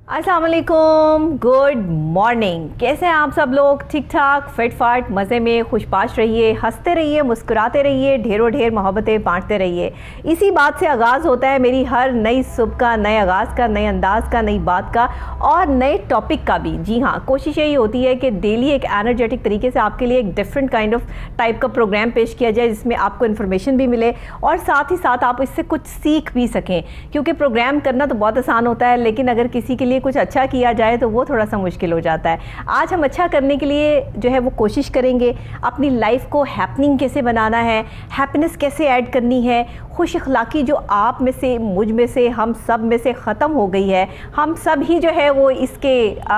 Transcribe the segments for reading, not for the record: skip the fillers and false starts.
अस्सलाम वालेकुम, good morning. कैसे हैं आप सब लोग? ठीक ठाक, फिट फाट, मज़े में, खुशपाश रहिए, हंसते रहिए, मुस्कुराते रहिए, ढेरों ढेर मोहब्बतें बांटते रहिए। इसी बात से आगाज़ होता है मेरी हर नई सुबह का, नए आगाज़ का, नए अंदाज का, नई बात का और नए टॉपिक का भी। जी हाँ, कोशिश यही होती है कि डेली एक एनर्जेटिक तरीके से आपके लिए एक डिफरेंट काइंड ऑफ टाइप का प्रोग्राम पेश किया जाए, जिसमें आपको इन्फॉर्मेशन भी मिले और साथ ही साथ आप इससे कुछ सीख भी सकें। क्योंकि प्रोग्राम करना तो बहुत आसान होता है, लेकिन अगर किसी के लिए कुछ अच्छा किया जाए तो वो थोड़ा सा मुश्किल हो जाता है। आज हम अच्छा करने के लिए जो है वो कोशिश करेंगे, अपनी लाइफ को हैपनिंग कैसे बनाना है, हैप्पीनेस कैसे ऐड करनी है, खुश अखलाकी जो आप में से, मुझ में से, हम सब में से ख़त्म हो गई है। हम सब ही जो है वो इसके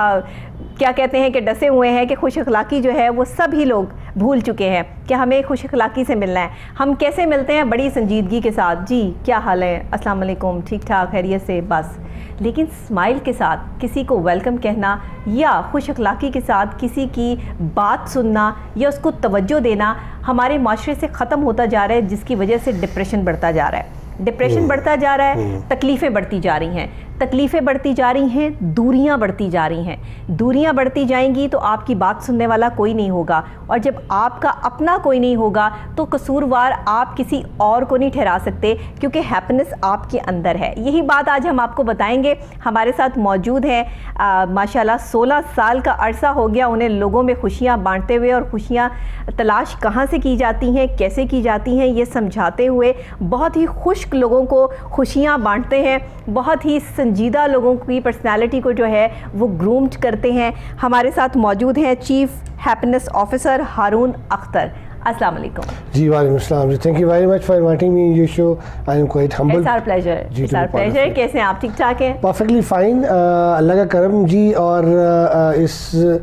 क्या कहते हैं कि डसे हुए हैं कि खुश अखलाकी जो है वो सभी लोग भूल चुके हैं कि हमें खुश अखलाकी से मिलना है। हम कैसे मिलते हैं? बड़ी संजीदगी के साथ। जी क्या हाल है? अस्सलाम वालेकुम, ठीक ठाक, खैरियत से, बस। लेकिन स्माइल के साथ किसी को वेलकम कहना या खुश अखलाकी के साथ किसी की बात सुनना या उसको तवज्जो देना हमारे माशरे से ख़त्म होता जा रहा है, जिसकी वजह से डिप्रेशन बढ़ता जा रहा है। डिप्रेशन बढ़ता जा रहा है, तकलीफ़ें बढ़ती जा रही हैं, तकलीफ़ें बढ़ती जा रही हैं, दूरियां बढ़ती जा रही हैं। दूरियां बढ़ती जाएंगी तो आपकी बात सुनने वाला कोई नहीं होगा, और जब आपका अपना कोई नहीं होगा तो कसूरवार आप किसी और को नहीं ठहरा सकते, क्योंकि हैप्पीनेस आपके अंदर है। यही बात आज हम आपको बताएंगे। हमारे साथ मौजूद हैं माशाल्लाह 16 साल का अरसा हो गया उन्हें लोगों में खुशियाँ बांटते हुए, और खुशियाँ तलाश कहाँ से की जाती हैं, कैसे की जाती हैं, ये समझाते हुए बहुत ही खुश्क लोगों को खुशियाँ बांटते हैं, बहुत ही संजीदा लोगों की पर्सनालिटी को जो है वो ग्रूम्ड करते हैं। हमारे साथ मौजूद हैं chief happiness officer Haroon Akhtar. अस्सलाम वालेकुम। जी वालेकुम अस्सलाम जी, thank you very much for inviting me in your show. I am quite humble. It's our pleasure, it's our pleasure. कैसे हैं आप? ठीक ठाक हैं? परफेक्टली फाइन, अल्लाह का करम जी। और इस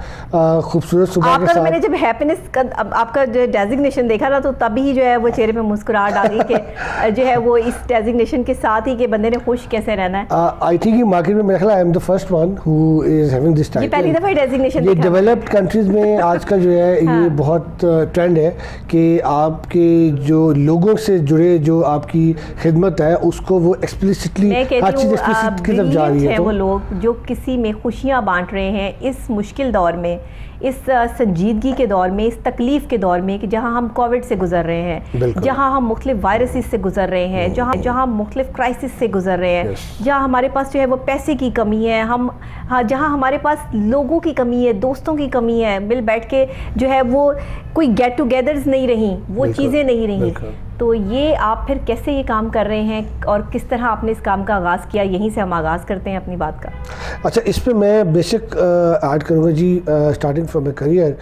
खूबसूरत सुबह के साथ मैंने जब हैप्पीनेस का आपका जो डेजिग्नेशन देखा ना, तो तभी जो है वो चेहरे पे मुस्कुराहट आ गई कि जो है वो इस डेजिग्नेशन के साथ ही कि बंदे ने खुश कैसे रहना है। आई थिंक ये मार्केट में मेरा ख्याल I am the first one who is having this title. ये पहली दफा डेजिग्नेशन ये डेवलप्ड कंट्रीज में आजकल जो है ये बहुत ट्रेंड है कि आपके जो लोगों से जुड़े जो आपकी खिदमत है उसको वो एक्सप्लिसिटली हर चीज़ एक्सप्लिसिट की तरफ जा रही है। वो लोग जो किसी में खुशियाँ बांट रहे हैं इस मुश्किल दौर में, इस संजीदगी के दौर में, इस तकलीफ़ के दौर में कि जहाँ हम कोविड से गुजर रहे हैं, जहाँ हम मुख्तलिफ वायरसेस से गुजर रहे हैं, जहाँ मुख्तलिफ क्राइसिस से गुजर रहे हैं, जहाँ हमारे पास जो है वो पैसे की कमी है, जहाँ हमारे पास लोगों की कमी है, दोस्तों की कमी है, मिल बैठ के जो है वो कोई गेट टुगेदर्स नहीं रही, वो चीज़ें नहीं रही। तो ये आप फिर कैसे ये काम कर रहे हैं और किस तरह आपने इस काम का आगाज़ किया? यहीं से हम आगाज़ करते हैं अपनी बात का। अच्छा, इस पे मैं बेसिक ऐड करूँगा जी। Starting from my career,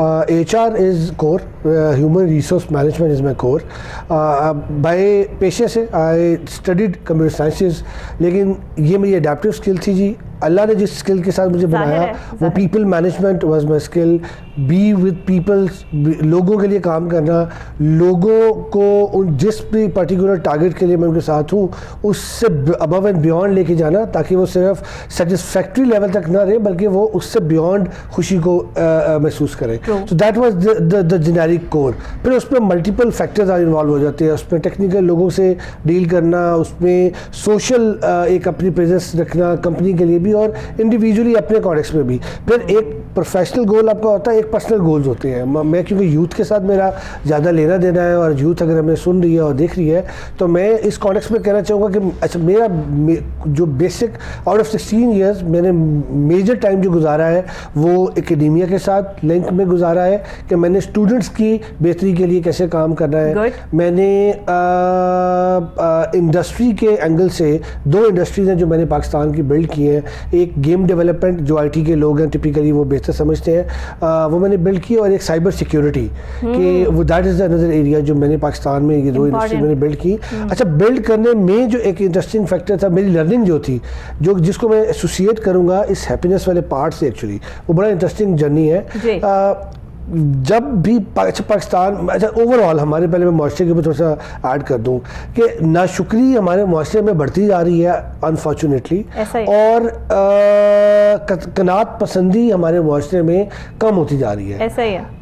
HR is core, human resource management is my core. By पेशे से आई स्टडीड कंप्यूटर साइंसेज, लेकिन ये मेरी अडेप्टिव स्किल थी जी। अल्लाह ने जिस स्किल के साथ मुझे बनाया वो people management was my skill. Be with peoples, लोगों के लिए काम करना, लोगों को उन जिस भी पर्टिकुलर टारगेट के लिए मैं उनके साथ हूँ उससे अबव एंड बियॉन्ड लेके जाना, ताकि वो सिर्फ सेटिस्फैक्ट्री लेवल तक ना रहे बल्कि वो उससे बियॉन्ड खुशी को महसूस करें। So that was the generic core. फिर उसमें मल्टीपल फैक्टर्स इन्वॉल्व हो जाते हैं। उसमें टेक्निकल लोगों से डील करना, उसमें सोशल एक अपनी प्रेजेंस रखना कंपनी के लिए भी और इंडिविजुअली अपने कॉन्टेक्स्ट में भी। फिर एक प्रोफेशनल गोल आपका होता है, एक पर्सनल गोल्स होते हैं। मैं क्योंकि यूथ के साथ मेरा ज़्यादा लेना देना है और यूथ अगर हमें सुन रही है और देख रही है, तो मैं इस कॉन्टेक्स्ट में कहना चाहूँगा कि अच्छा, मेरा जो बेसिक आउट ऑफ 16 ईयर्स मैंने मेजर टाइम जो गुजारा है वो एकेडेमिया के साथ लिंक में गुजारा है कि मैंने स्टूडेंट्स की बेहतरी के लिए कैसे काम करना है। मैंने इंडस्ट्री के एंगल से 2 इंडस्ट्रीज हैं जो मैंने पाकिस्तान की बिल्ड की हैं। एक गेम डेवलपमेंट, जो IT के लोग हैं टिपिकली वो बेहतर समझते हैं, वो मैंने बिल्ड की, और एक साइबर सिक्योरिटी कि वो दैट इज़ अनदर एरिया जो मैंने पाकिस्तान में ये 2 इंडस्ट्री मैंने बिल्ड की। अच्छा, बिल्ड करने में जो एक इंटरेस्टिंग फैक्टर था मेरी लर्निंग जो थी, जो जिसको मैं एसोसिएट करूँगा इस हैप्पीनेस वाले पार्ट से, एक्चुअली वो बड़ा इंटरेस्टिंग जर्नी है। जब भी पाकिस्तान, अच्छा ओवरऑल हमारे, पहले मैं मुआशरे के ऊपर थोड़ा सा ऐड कर दूं कि नाशुक्री हमारे मुआशरे में बढ़ती जा रही है अनफॉर्चुनेटली, और कनात पसंदी हमारे मुआशरे में कम होती जा रही है। ऐसा ही है।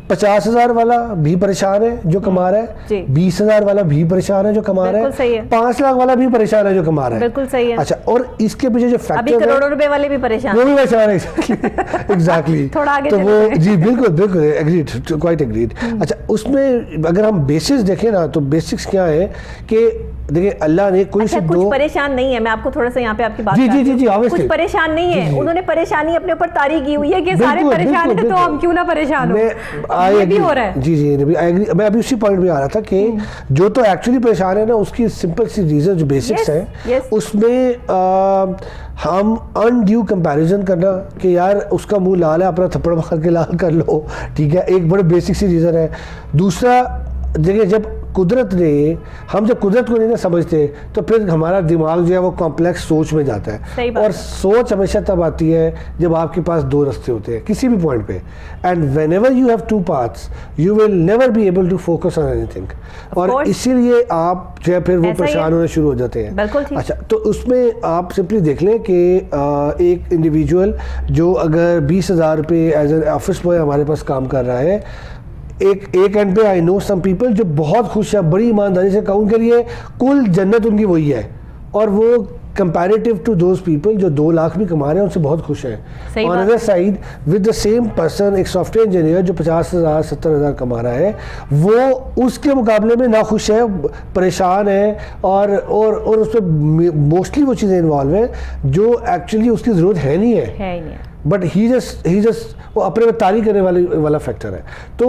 50,000 वाला भी परेशान है जो कमा रहा है, 20,000 वाला भी परेशान है जो कमा रहा है, 5 लाख वाला भी परेशान है जो कमा रहा है। बिल्कुल सही है। अच्छा, और इसके पीछे जो फैक्टर अभी करोड़ों रुपए वाले भी परेशान, वो भी परेशान है। एग्जैक्टली थोड़ा आगे तो वो जी बिल्कुल बिल्कुल एग्रीड, क्वाइट एग्रीड। अच्छा, उसमें अगर हम बेसिक्स देखें ना तो बेसिक्स क्या है कि देखिए अल्लाह ने कोई कुछ परेशान नहीं है। मैं आपको थोड़ा सा यहाँ पे आपकी बात जी कुछ परेशान नहीं है। उन्होंने परेशानी अपने ऊपर तारी की हुई है कि सारे परेशान हैं तो हम क्यों ना परेशान हो। ये भी हो रहा है। जी मैं अभी उसी पॉइंट पे आ रहा था कि जो तो एक्चुअली परेशान है ना उसकी सिंपल सी रीजन जो बेसिक्स है उसमें हम अनड्यू कंपैरिजन करना कि यार उसका मुंह लाल है अपना थप्पड़ मार के लाल कर लो, ठीक है, एक बड़े बेसिक सी रीज़न है। दूसरा देखिए जब कुदरत ने हम जब कुदरत को नहीं ना समझते तो फिर हमारा दिमाग जो है वो कॉम्प्लेक्स सोच में जाता है, और सोच हमेशा तब आती है जब आपके पास दो रास्ते होते हैं किसी भी पॉइंट पे, and whenever you have 2 paths you will never be able to focus on anything, और इसीलिए आप जो है फिर वो परेशान होने शुरू हो जाते हैं। अच्छा, तो उसमें आप सिंपली देख लें कि एक इंडिविजुअल जो अगर 20,000 रुपये एज एन ऑफिस बॉय हमारे पास काम कर रहा है, एक एंड पे आई नो सम पीपल जो बहुत खुश है, बड़ी ईमानदारी से कहूँ के लिए कुल जन्नत उनकी वही है, और वो कंपैरेटिव टू दोज पीपल जो 2 लाख भी कमा रहे हैं उनसे बहुत खुश हैं। On other side with the same person एक सॉफ्टवेयर इंजीनियर जो 50,000 70,000 कमा रहा है वो उसके मुकाबले में ना खुश है, परेशान है, और उसमें मोस्टली वो चीज़ें इन्वॉल्व हैं जो एक्चुअली उसकी ज़रूरत है नहीं है, बट ही जस्ट वो अपने में तारी करने वाला फैक्टर है। तो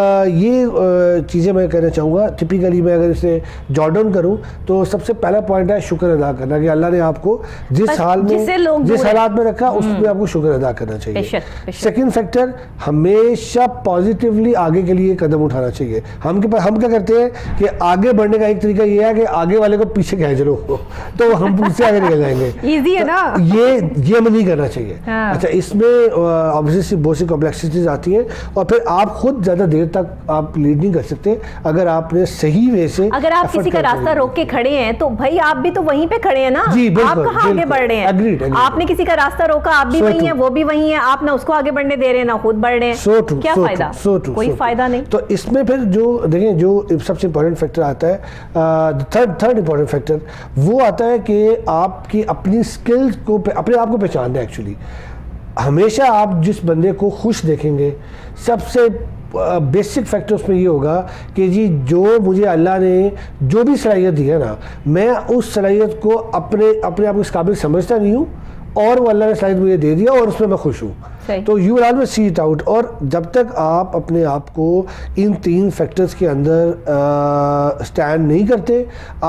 ये चीज़ें मैं कहना चाहूँगा। टिपिकली मैं अगर इसे जॉट डाउन करूँ तो सबसे पहला पॉइंट है शुक्र अदा करना कि अल्लाह ने आपको जिस हालात में रखा उसमें आपको शुक्र अदा करना चाहिए। सेकंड फैक्टर, हमेशा पॉजिटिवली आगे के लिए कदम उठाना चाहिए। हम क्या करते हैं कि आगे बढ़ने का एक तरीका ये है कि आगे वाले को पीछे खींच लो तो हम उससे आगे निकल जाएंगे। ईजी है ना, ये हमें नहीं करना चाहिए। अच्छा, इसमें ऑब्वियसली बहुत सी कॉम्प्लेक्सिटीज आती हैं, और फिर आप खुद ज़्यादा देर तक आप लीड नहीं कर सकते अगर आपने सही वे से, अगर आप किसी का रास्ता रोक के खड़े हैं तो भाई आप भी तो वहीं पे खड़े हैं ना, आप कहाँ आगे बढ़ रहे हैं? आपने किसी का रास्ता रोका, आप भी वहीं हैं, वो भी वहीं है, आप ना उसको आगे बढ़ने दे रहे हैं ना खुद बढ़ रहे हैं, क्या फायदा? कोई फायदा नहीं। तो इसमें फिर जो देखें जो सबसे इंपॉर्टेंट फैक्टर आता है, थर्ड इंपॉर्टेंट फैक्टर वो आता है कि आपकी अपनी स्किल्स को अपने आप को पहचानना है। एक्चुअली हमेशा आप जिस बंदे को खुश देखेंगे सबसे बेसिक फैक्टर उसमें ये होगा कि जी जो मुझे अल्लाह ने जो भी सलाहियत दी है ना, मैं उस सलाहियत को अपने आप को इस काबिल समझता नहीं हूँ, और वो अल्लाह ने सलाहियत मुझे दे दिया और उसमें मैं खुश हूँ। तो you will always see it out. और जब तक आप अपने आप को इन 3 फैक्टर्स के अंदर स्टैंड नहीं करते,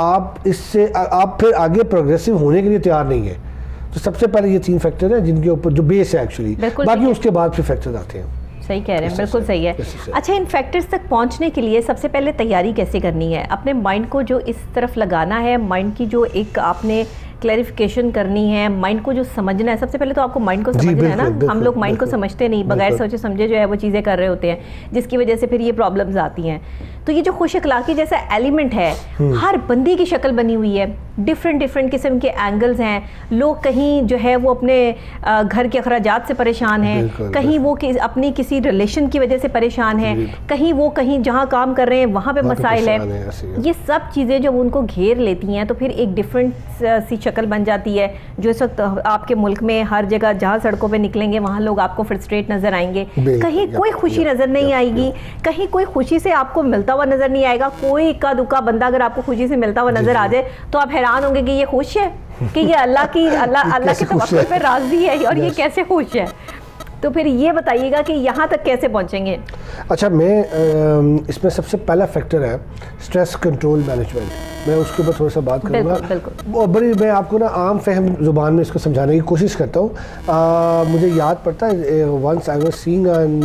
आप फिर आगे प्रोग्रेसिव होने के लिए तैयार नहीं है। तो सबसे पहले ये 3 फैक्टर हैं जिनके ऊपर जो बेस है एक्चुअली, बाकी उसके बाद फिर फैक्टर्स आते हैं। सही कह रहे हैं, बिल्कुल सही है। अच्छा, इन फैक्टर्स तक पहुंचने के लिए सबसे पहले तैयारी कैसे करनी है? अपने माइंड को जो इस तरफ लगाना है, माइंड की जो एक आपने क्लैरिफिकेशन करनी है, माइंड को जो समझना है, सबसे पहले तो आपको माइंड को समझना है ना। हम लोग माइंड को समझते नहीं, बगैर सोचे समझे जो है वो चीज़ें कर रहे होते हैं, जिसकी वजह से फिर ये प्रॉब्लम्स आती हैं। तो ये जो खुश अखलाकी जैसा एलिमेंट है, हर बंदे की शक्ल बनी हुई है, डिफरेंट किस्म के एंगल्स हैं। लोग कहीं जो है वो अपने घर के अखराजात से परेशान हैं, कहीं वो अपनी किसी रिलेशन की वजह से परेशान हैं, कहीं जहाँ काम कर रहे हैं वहाँ पे मसाइल है। ये सब चीज़ें जब उनको घेर लेती हैं तो फिर एक डिफरेंट सी शक्ल बन जाती है, जो इस वक्त आपके मुल्क में हर जगह जहाँ सड़कों पे निकलेंगे वहाँ लोग आपको फ्रस्ट्रेट नजर आएंगे, कहीं कोई खुशी नजर नहीं आएगी, कहीं कोई खुशी से आपको मिलता हुआ नजर नहीं आएगा। कोई इक्का दुक्का बंदा अगर आपको खुशी से मिलता हुआ नजर आ जाए तो आप हैरान होंगे कि ये खुश है, कि ये अल्लाह के तवक्कुल पे राजी है, और ये कैसे खुश है। तो फिर ये बताइएगा कि यहाँ तक कैसे पहुँचेंगे? अच्छा, मैं इसमें सबसे पहला फैक्टर है स्ट्रेस कंट्रोल मैनेजमेंट। मैं उसके ऊपर थोड़ा सा बात करूँगा, और बड़ी मैं आपको ना आम फहम ज़ुबान में इसको समझाने की कोशिश करता हूँ। मुझे याद पड़ता है once I was seeing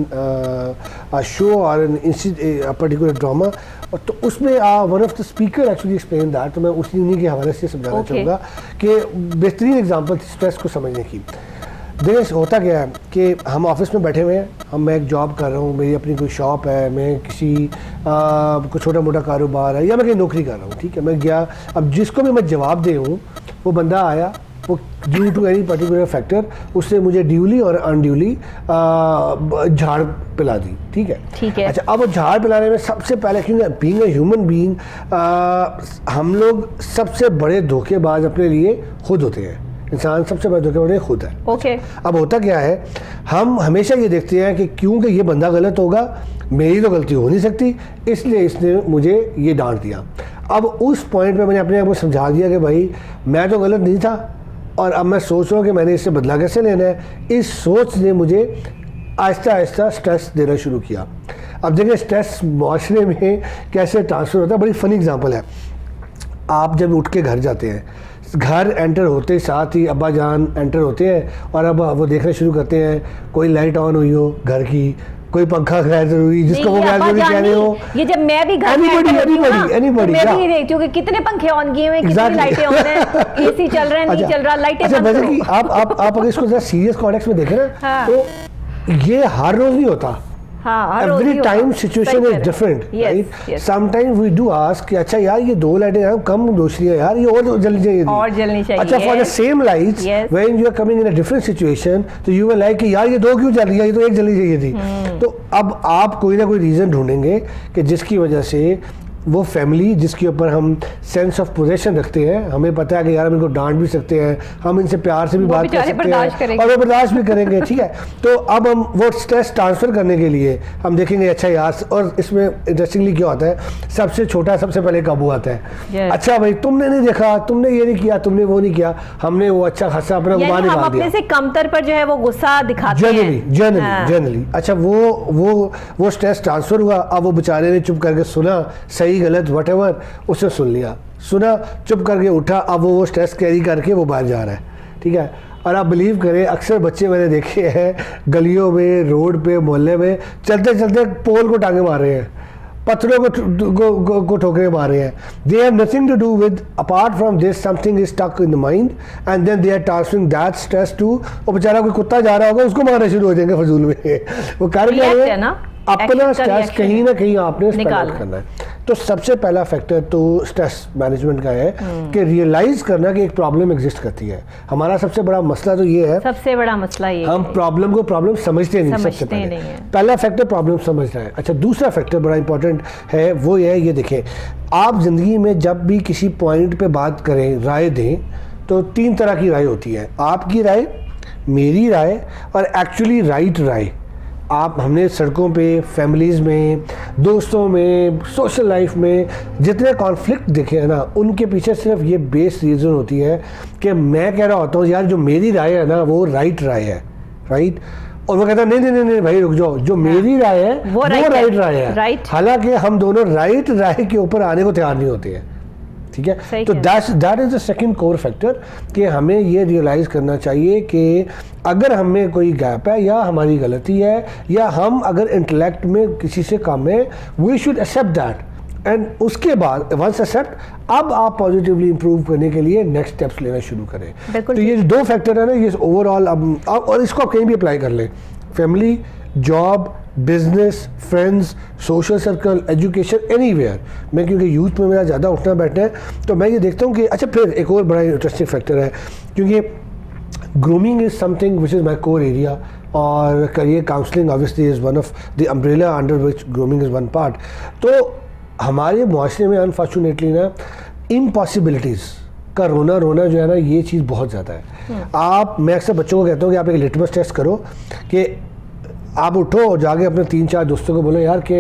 a show और अ पर्टिकुलर ड्रामा, तो उसमें one of the speaker actually explain that, तो मैं उन्हीं के हवाले से समझाना चाहूँगा कि बेहतरीन एग्जांपल थी स्ट्रेस को समझने की। देखिए होता क्या है कि हम ऑफिस में बैठे हुए हैं, मैं एक जॉब कर रहा हूँ, मेरी अपनी कोई शॉप है, मैं किसी कोई छोटा मोटा कारोबार है, या मैं कहीं नौकरी कर रहा हूँ, ठीक है। मैं गया, अब जिसको भी मैं जवाब दे हूँ वो बंदा आया, वो due to any particular factor, उसने मुझे ड्यूली और अनड्यूली झाड़ पिला दी। ठीक है। अच्छा, अब वो झाड़ पिलाने में सबसे पहले, क्योंकि बीइंग अ ह्यूमन बीइंग हम लोग सबसे बड़े धोखेबाज अपने लिए खुद होते हैं। इंसान सबसे बड़ा धोखेबाज खुद है। ओके। अब होता क्या है, हम हमेशा ये देखते हैं कि क्योंकि ये बंदा गलत होगा, मेरी तो गलती हो नहीं सकती, इसलिए इसने मुझे ये डांट दिया। अब उस पॉइंट पे मैंने अपने आप को समझा दिया कि भाई मैं तो गलत नहीं था, और अब मैं सोच रहा हूँ कि मैंने इससे बदला कैसे लेना है। इस सोच ने मुझे आहिस्ता आहिस्ता स्ट्रेस देना शुरू किया। अब देखिए स्ट्रेस माशरे में कैसे ट्रांसफ़र होता है, बड़ी फ़नी एग्जांपल है। आप जब उठ के घर जाते हैं, घर एंटर होते साथ ही अब्बा जान एंटर होते हैं और अब वो देखना शुरू करते हैं कोई लाइट ऑन हुई हो घर की, कोई पंखा गैर जरूरी, जिसको वो गैर जरूरी कह रहे हो। ये जब मैं भी घर में एनीबॉडी मैं भी देखती हूँ कि कितने पंखे ऑन किए हुए हैं, कितनी लाइटें ऑन हैं, एसी चल रहा है नहीं चल रहा, लाइटें बंद करो। कि आप अगर इसको जरा सीरियस कॉन्टेक्स्ट में देखें ना, तो ये हर रोज नहीं होता। Every time situation is different, right? Sometimes we do ask कि अच्छा यार ये 2 लाइटें हैं कम रोशनी है यार, ये और जलनी चाहिए। अच्छा, for the same lights, when you are coming in a different situation, तो you will like कि यार ये 2 क्यों जल रही है, ये तो 1 जलनी चाहिए थी। तो अब आप कोई ना कोई रीज़न ढूंढेंगे कि जिसकी वजह से वो फैमिली जिसके ऊपर हम सेंस ऑफ पोजेशन रखते हैं, हमें पता है कि यार हम इनको डांट भी सकते हैं, हम इनसे प्यार से भी बात कर सकते हैं और वो बर्दाश्त भी करेंगे। ठीक है, तो अब हम वो स्ट्रेस ट्रांसफ़र करने के लिए हम देखेंगे अच्छा यार, और इसमें इंटरेस्टिंगली क्या होता है, सबसे छोटा सबसे पहले काबू आता है। अच्छा भाई तुमने नहीं देखा, तुमने ये नहीं किया, तुमने वो नहीं किया, हमने वो अच्छा खासा अपना गुमान निकाल दिया। अपने से कमतर पर जो है वो गुस्सा दिखाते हैं जनरली। अच्छा, वो स्ट्रेस ट्रांसफ़र हुआ। अब वो बेचारे ने चुप करके सुना, सही गलत व्हाटएवर उसने सुन लिया, सुना, चुप करके उठा, अब वो स्ट्रेस कैरी करके वो बाहर जा रहा है। ठीक है, और आप बिलीव करें अक्सर बच्चे मैंने देखे हैं गलियों में, रोड पे, मोहल्ले में चलते चलते पोल को टांगे मार रहे हैं, पत्थरों को ठोकरे मार रहे हैं। They have nothing to do with, apart from this something is stuck in the mind and then they are transferring that stress to, और बेचारा कोई कुत्ता जा रहा होगा उसको मारना शुरू हो जाएंगे फजूल में। वो कार्य क्या है, अपना स्ट्रेस कहीं ना कहीं आपने निकाल करना है। तो सबसे पहला फैक्टर तो स्ट्रेस मैनेजमेंट का है कि रियलाइज करना कि एक प्रॉब्लम एग्जिस्ट करती है। हमारा सबसे बड़ा मसला तो ये है, सबसे बड़ा मसला ये हम प्रॉब्लम को प्रॉब्लम समझते नहीं। सबसे पहला फैक्टर प्रॉब्लम समझना है। अच्छा, दूसरा फैक्टर बड़ा इंपॉर्टेंट है, वो ये है, ये देखें आप ज़िंदगी में जब भी किसी पॉइंट पे बात करें, राय दें, तो 3 तरह की राय होती है, आपकी राय, मेरी राय और एक्चुअली राइट राय। हमने सड़कों पे, फैमिलीज़ में, दोस्तों में, सोशल लाइफ में जितने कॉन्फ्लिक्ट देखे हैं ना, उनके पीछे सिर्फ ये बेस रीज़न होती है कि मैं कह रहा होता हूँ यार जो मेरी राय है ना वो राइट राय है, राइट, और वो कहता है नहीं भाई रुक जाओ, जो मेरी राय है वो राइट राय है। हालांकि हम दोनों राइट राय के ऊपर आने को तैयार नहीं होते हैं। ठीक है, तो that is the second core factor कि हमें ये रियलाइज़ करना चाहिए कि अगर हमें कोई गैप है या हमारी गलती है या हम अगर इंटेलेक्ट में किसी से कम है, we should accept that, and उसके बाद वंस एक्सेप्ट, अब आप पॉजिटिवली इंप्रूव करने के लिए नेक्स्ट स्टेप्स लेना शुरू करें। तो ये 2 फैक्टर है ना, ये ओवरऑल और इसको आप कहीं भी अप्लाई कर लें, family, job, business, friends, social circle, education, anywhere. मैं क्योंकि यूथ में मेरा ज़्यादा उठना बैठना है, तो मैं ये देखता हूँ कि अच्छा, फिर एक और बड़ा इंटरेस्टिंग फैक्टर है, क्योंकि grooming is something which is my core area, और career counselling obviously is one of the umbrella under which grooming is one part. तो हमारे मुआशरे में अनफॉर्चुनेटली ना इम्पॉसिबिलिटीज़ का रोना जो है ना, ये चीज़ बहुत ज़्यादा है। मैं अक्सर बच्चों को कहता हूँ कि आप एक लिटमस टेस्ट करो कि आप उठो और जाके अपने 3-4 दोस्तों को बोलो यार कि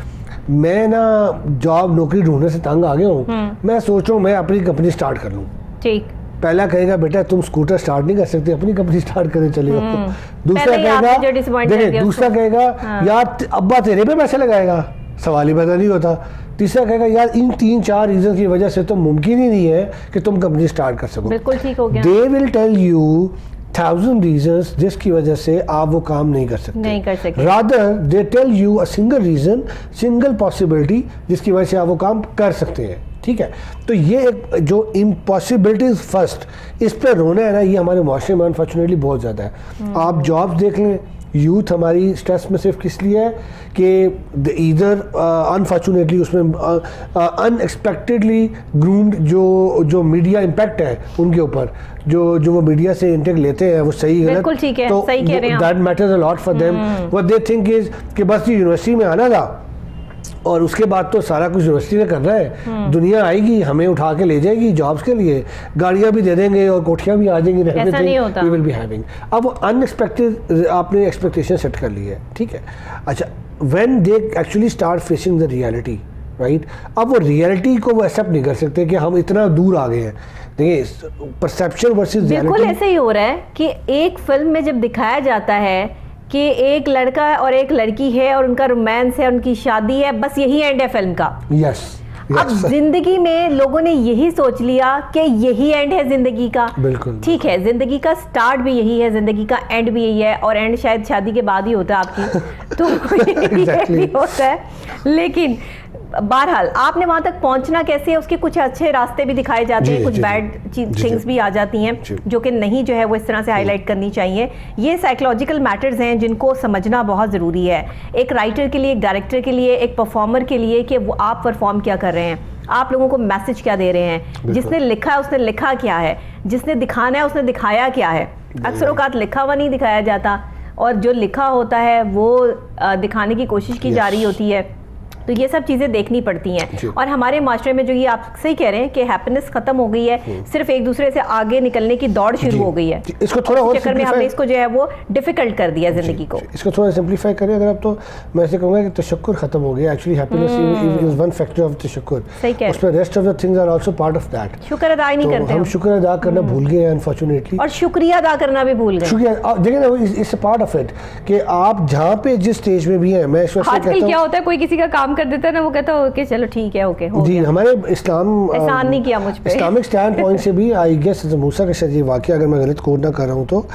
मैं ना जॉब नौकरी ढूंढने से तंग आ गया हूँ, मैं सोच रहा हूँ मैं अपनी कंपनी स्टार्ट कर लूँ। ठीक, पहला कहेगा बेटा तुम स्कूटर स्टार्ट नहीं कर सकते, अपनी कंपनी स्टार्ट करने चले जाओ। दूसरा कहेगा यार अब्बा तेरे पे पैसे लगाएगा, सवाल ही पैदा नहीं होता। तीसरा कहेगा यार इन 3-4 रीजन की वजह से तो मुमकिन ही नहीं है कि तुम कंपनी स्टार्ट कर सको। बिल्कुल ठीक हो गया। They will tell you 1000 reasons जिसकी वजह से आप वो काम नहीं कर सकते। Rather they tell you a single reason, single possibility जिसकी वजह से आप वो काम कर सकते हैं। ठीक है, तो ये एक जो इम्पॉसिबिलिटीज फर्स्ट, इस पर रोना है ना, ये हमारे माशरे में अनफॉर्चुनेटली बहुत ज़्यादा है। आप जॉब्स देख लें, यूथ हमारी स्ट्रेस में सिर्फ किस लिए है कि इधर अनफॉर्चुनेटली उसमें अनएक्सपेक्टेडली ग्रूम्ड जो मीडिया इम्पैक्ट है उनके ऊपर, जो वो मीडिया से इंटेक लेते हैं वो सही गलत, बिल्कुल ठीक है, तो सही कह रहे हैं that matters a lot for them. What they think is कि बस यूनिवर्सिटी में आना था और उसके बाद तो सारा कुछ यूनिवर्सिटी में करना है, दुनिया आएगी हमें उठा के ले जाएगी जॉब्स के लिए, गाड़ियां भी दे देंगे और कोठियां भी आ जाएंगी, ऐसा नहीं होता। We will be having. अब अनएक्सपेक्टेड आपने एक्सपेक्टेशन सेट कर ली है, ठीक है। अच्छा, when they actually start facing the reality, right, अब वो रियलिटी को वो एक्सेप्ट नहीं कर सकते कि हम इतना दूर आ गए हैं। देखिए, परसेप्शन वर्सेस रियलिटी बिल्कुल ऐसे ही हो रहा है कि एक फिल्म में जब दिखाया जाता है कि एक लड़का और एक लड़की है और उनका रोमांस है, उनकी शादी है, बस यही एंड है फिल्म का। यस, अब जिंदगी में लोगों ने यही सोच लिया कि यही एंड है जिंदगी का। बिल्कुल ठीक है, जिंदगी का स्टार्ट भी यही है, जिंदगी का एंड भी यही है, और एंड शायद शादी के बाद ही होता है आपकी तो ये भी होता है। लेकिन बहरहाल आपने वहां तक पहुंचना कैसे है, उसके कुछ अच्छे रास्ते भी दिखाए जाते हैं, कुछ बैड थिंग्स भी आ जाती हैं जो कि नहीं जो है वो इस तरह से हाईलाइट करनी चाहिए। ये साइकोलॉजिकल मैटर्स हैं जिनको समझना बहुत ज़रूरी है, एक राइटर के लिए, एक डायरेक्टर के लिए, एक परफॉर्मर के लिए, कि वो आप परफॉर्म क्या कर रहे हैं, आप लोगों को मैसेज क्या दे रहे हैं, जिसने लिखा है उसने लिखा क्या है, जिसने दिखाना है उसने दिखाया क्या है। अक्सर औकात लिखा हुआ नहीं दिखाया जाता और जो लिखा होता है वो दिखाने की कोशिश की जा रही होती है। तो ये सब चीज़ें देखनी पड़ती हैं। और हमारे माशरे में जो ये आप सही कह रहे हैं कि हैप्पीनेस खत्म हो गई है, सिर्फ एक दूसरे से आगे निकलने की दौड़ शुरू हो गई है। इसको थोड़ा और चक्कर में हमने इसको जो है वो डिफिकल्ट कर दिया जिंदगी को। इसको थोड़ा सिंपलीफाई करें अगर आप, तो मैं ऐसे कहूँगा कि तशक्कुर खत्म हो गया। Actually happiness is one factor of तशक्कुर, उसमें rest of the things are also part of that. शुक्र अदा ही नहीं करते हम शुक्र अदा करना भूल गए हैं अनफॉर्चुनेटली, और शुक्रिया अदा करना भी भूल गए। शुक्रिया देखिए ना, it's a part of it कि आप जहाँ पे जिस स्टेज में भी हैं। मैं इस वक्त आजकल क्या होता है, कोई किसी का काम कर देता है ना, वो कहता है ओके चलो ठीक है, ओके हो जी गया। हमारे इस्लाम एहसान नहीं किया मुझ पे। इस्लामिक स्टैंड पॉइंट से भी आई गेस मूसा के साथ ये वाक़या, अगर मैं गलत कोड ना कर रहा हूँ तो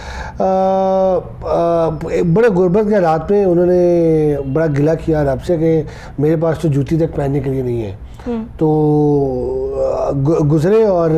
बड़े गुर्बत के हालात में उन्होंने बड़ा गिला किया रब से कि मेरे पास तो जूती तक पहनने के लिए नहीं है। तो गुजरे और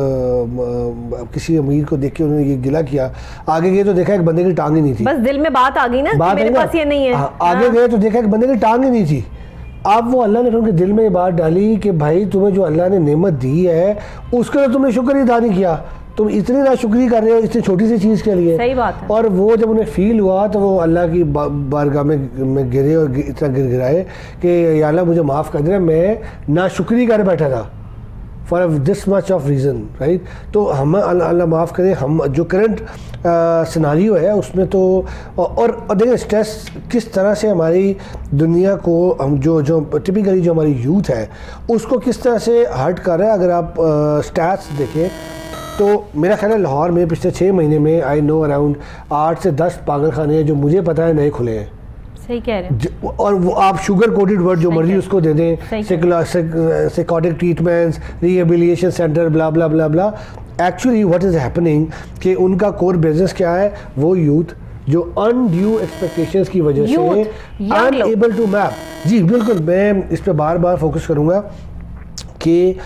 किसी अमीर को देख के उन्होंने ये गिला किया। आगे गए तो देखा एक बंदे की टांग ही नहीं थी। बस दिल में बात आ गई ना, मेरे पास ये नहीं है। आगे गए तो देखा एक बंदे की टांग ही नहीं थी। अब वो अल्लाह ने उनके दिल में ये बात डाली कि भाई तुम्हें जो अल्लाह ने नेमत दी है उसके लिए तुमने शुक्र अदा नहीं किया, तुम इतनी नाशुक्री कर रहे हो इतनी छोटी सी चीज़ के लिए। सही बात है। और वो जब उन्हें फील हुआ तो वो अल्लाह की बारगाह में गिरे और इतना गिराए कि या अल्लाह मुझे माफ़ कर देना, मैं नाशुक्री कर बैठा था for this much of reason, right. तो हम अल्लाह माफ़ करें, हम जो करंट सिनारियो है उसमें तो और देखिए स्ट्रेस किस तरह से हमारी दुनिया को, हम जो टिपिकली जो हमारी यूथ है उसको किस तरह से हर्ट कर रहा है। अगर आप स्टैट्स देखें तो मेरा ख्याल है लाहौर में पिछले 6 महीने में आई नो अराउंड 8 से 10 पागल खाने हैं जो मुझे पता है नए खुले हैं। सही कह रहे हैं। और वो आप शुगर कोटेड वर्ड जो मर्जी उसको दे दें, psychotic treatments, rehabilitation centre, blah blah blah blah. Actually what is happening कि उनका कोर बिजनेस क्या है, वो यूथ जो अनड्यू एक्सपेक्टेशंस की वजह से अनएबल टू मैप। जी बिल्कुल, मैं इस पर बार बार फोकस करूँगा कि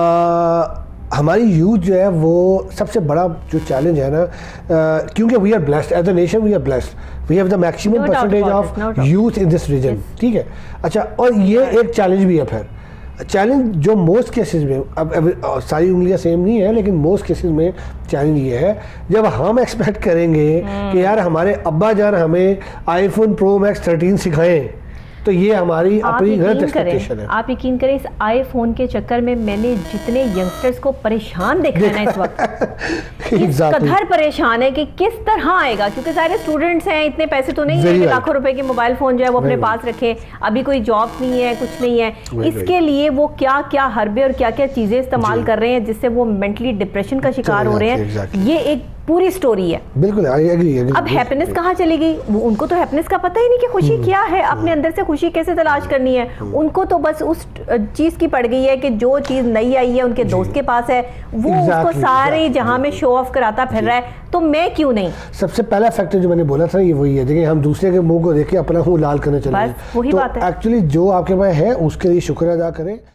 हमारी यूथ जो है वो सबसे बड़ा जो चैलेंज है ना, क्योंकि we are blessed as a nation, we are blessed, we have the maximum percentage of youth in this region, ठीक है। अच्छा, और ये एक चैलेंज भी है। फिर चैलेंज जो मोस्ट केसेस में, अब सारी उंगलियां सेम नहीं है लेकिन मोस्ट केसेस में चैलेंज ये है जब हम एक्सपेक्ट करेंगे कि यार हमारे अब्बा जान हमें आईफोन प्रो मैक्स 13 सिखाएं, तो ये हमारी अपनी गलत एक्सपेक्टेशन है। आप यकीन करें, इस आईफोन के चक्कर में मैंने जितने यंगस्टर्स को परेशान देखा है ना इस वक्त इस कदर परेशान है कि किस तरह आएगा, क्योंकि सारे स्टूडेंट्स हैं, इतने पैसे तो नहीं है कि लाखों रुपए के मोबाइल फोन जो है वो अपने पास रखे, अभी कोई जॉब नहीं है, कुछ नहीं है, इसके लिए वो क्या क्या हरबे और क्या क्या चीजें इस्तेमाल कर रहे हैं जिससे वो मेंटली डिप्रेशन का शिकार हो रहे हैं। ये एक पूरी स्टोरी है। बिल्कुल, आई एग्री। अब हैप्पीनेस कहाँ चली गई? उनको तो हैप्पीनेस का पता ही नहीं कि खुशी क्या है, अपने अंदर से खुशी कैसे तलाश करनी है। उनको तो बस उस चीज की पड़ गई है कि जो चीज नई आई है उनके दोस्त के पास है, वो उसको सारे जहां में शो ऑफ कराता फिर रहा है, तो मैं क्यों नहीं। सबसे पहला फैक्टर जो मैंने बोला था ये वही है, देखिए हम दूसरे के मुंह को देख के अपना मुंह लाल करने चले, बस वही बात है। एक्चुअली जो आपके पास है उसके लिए शुक्र अदा करें।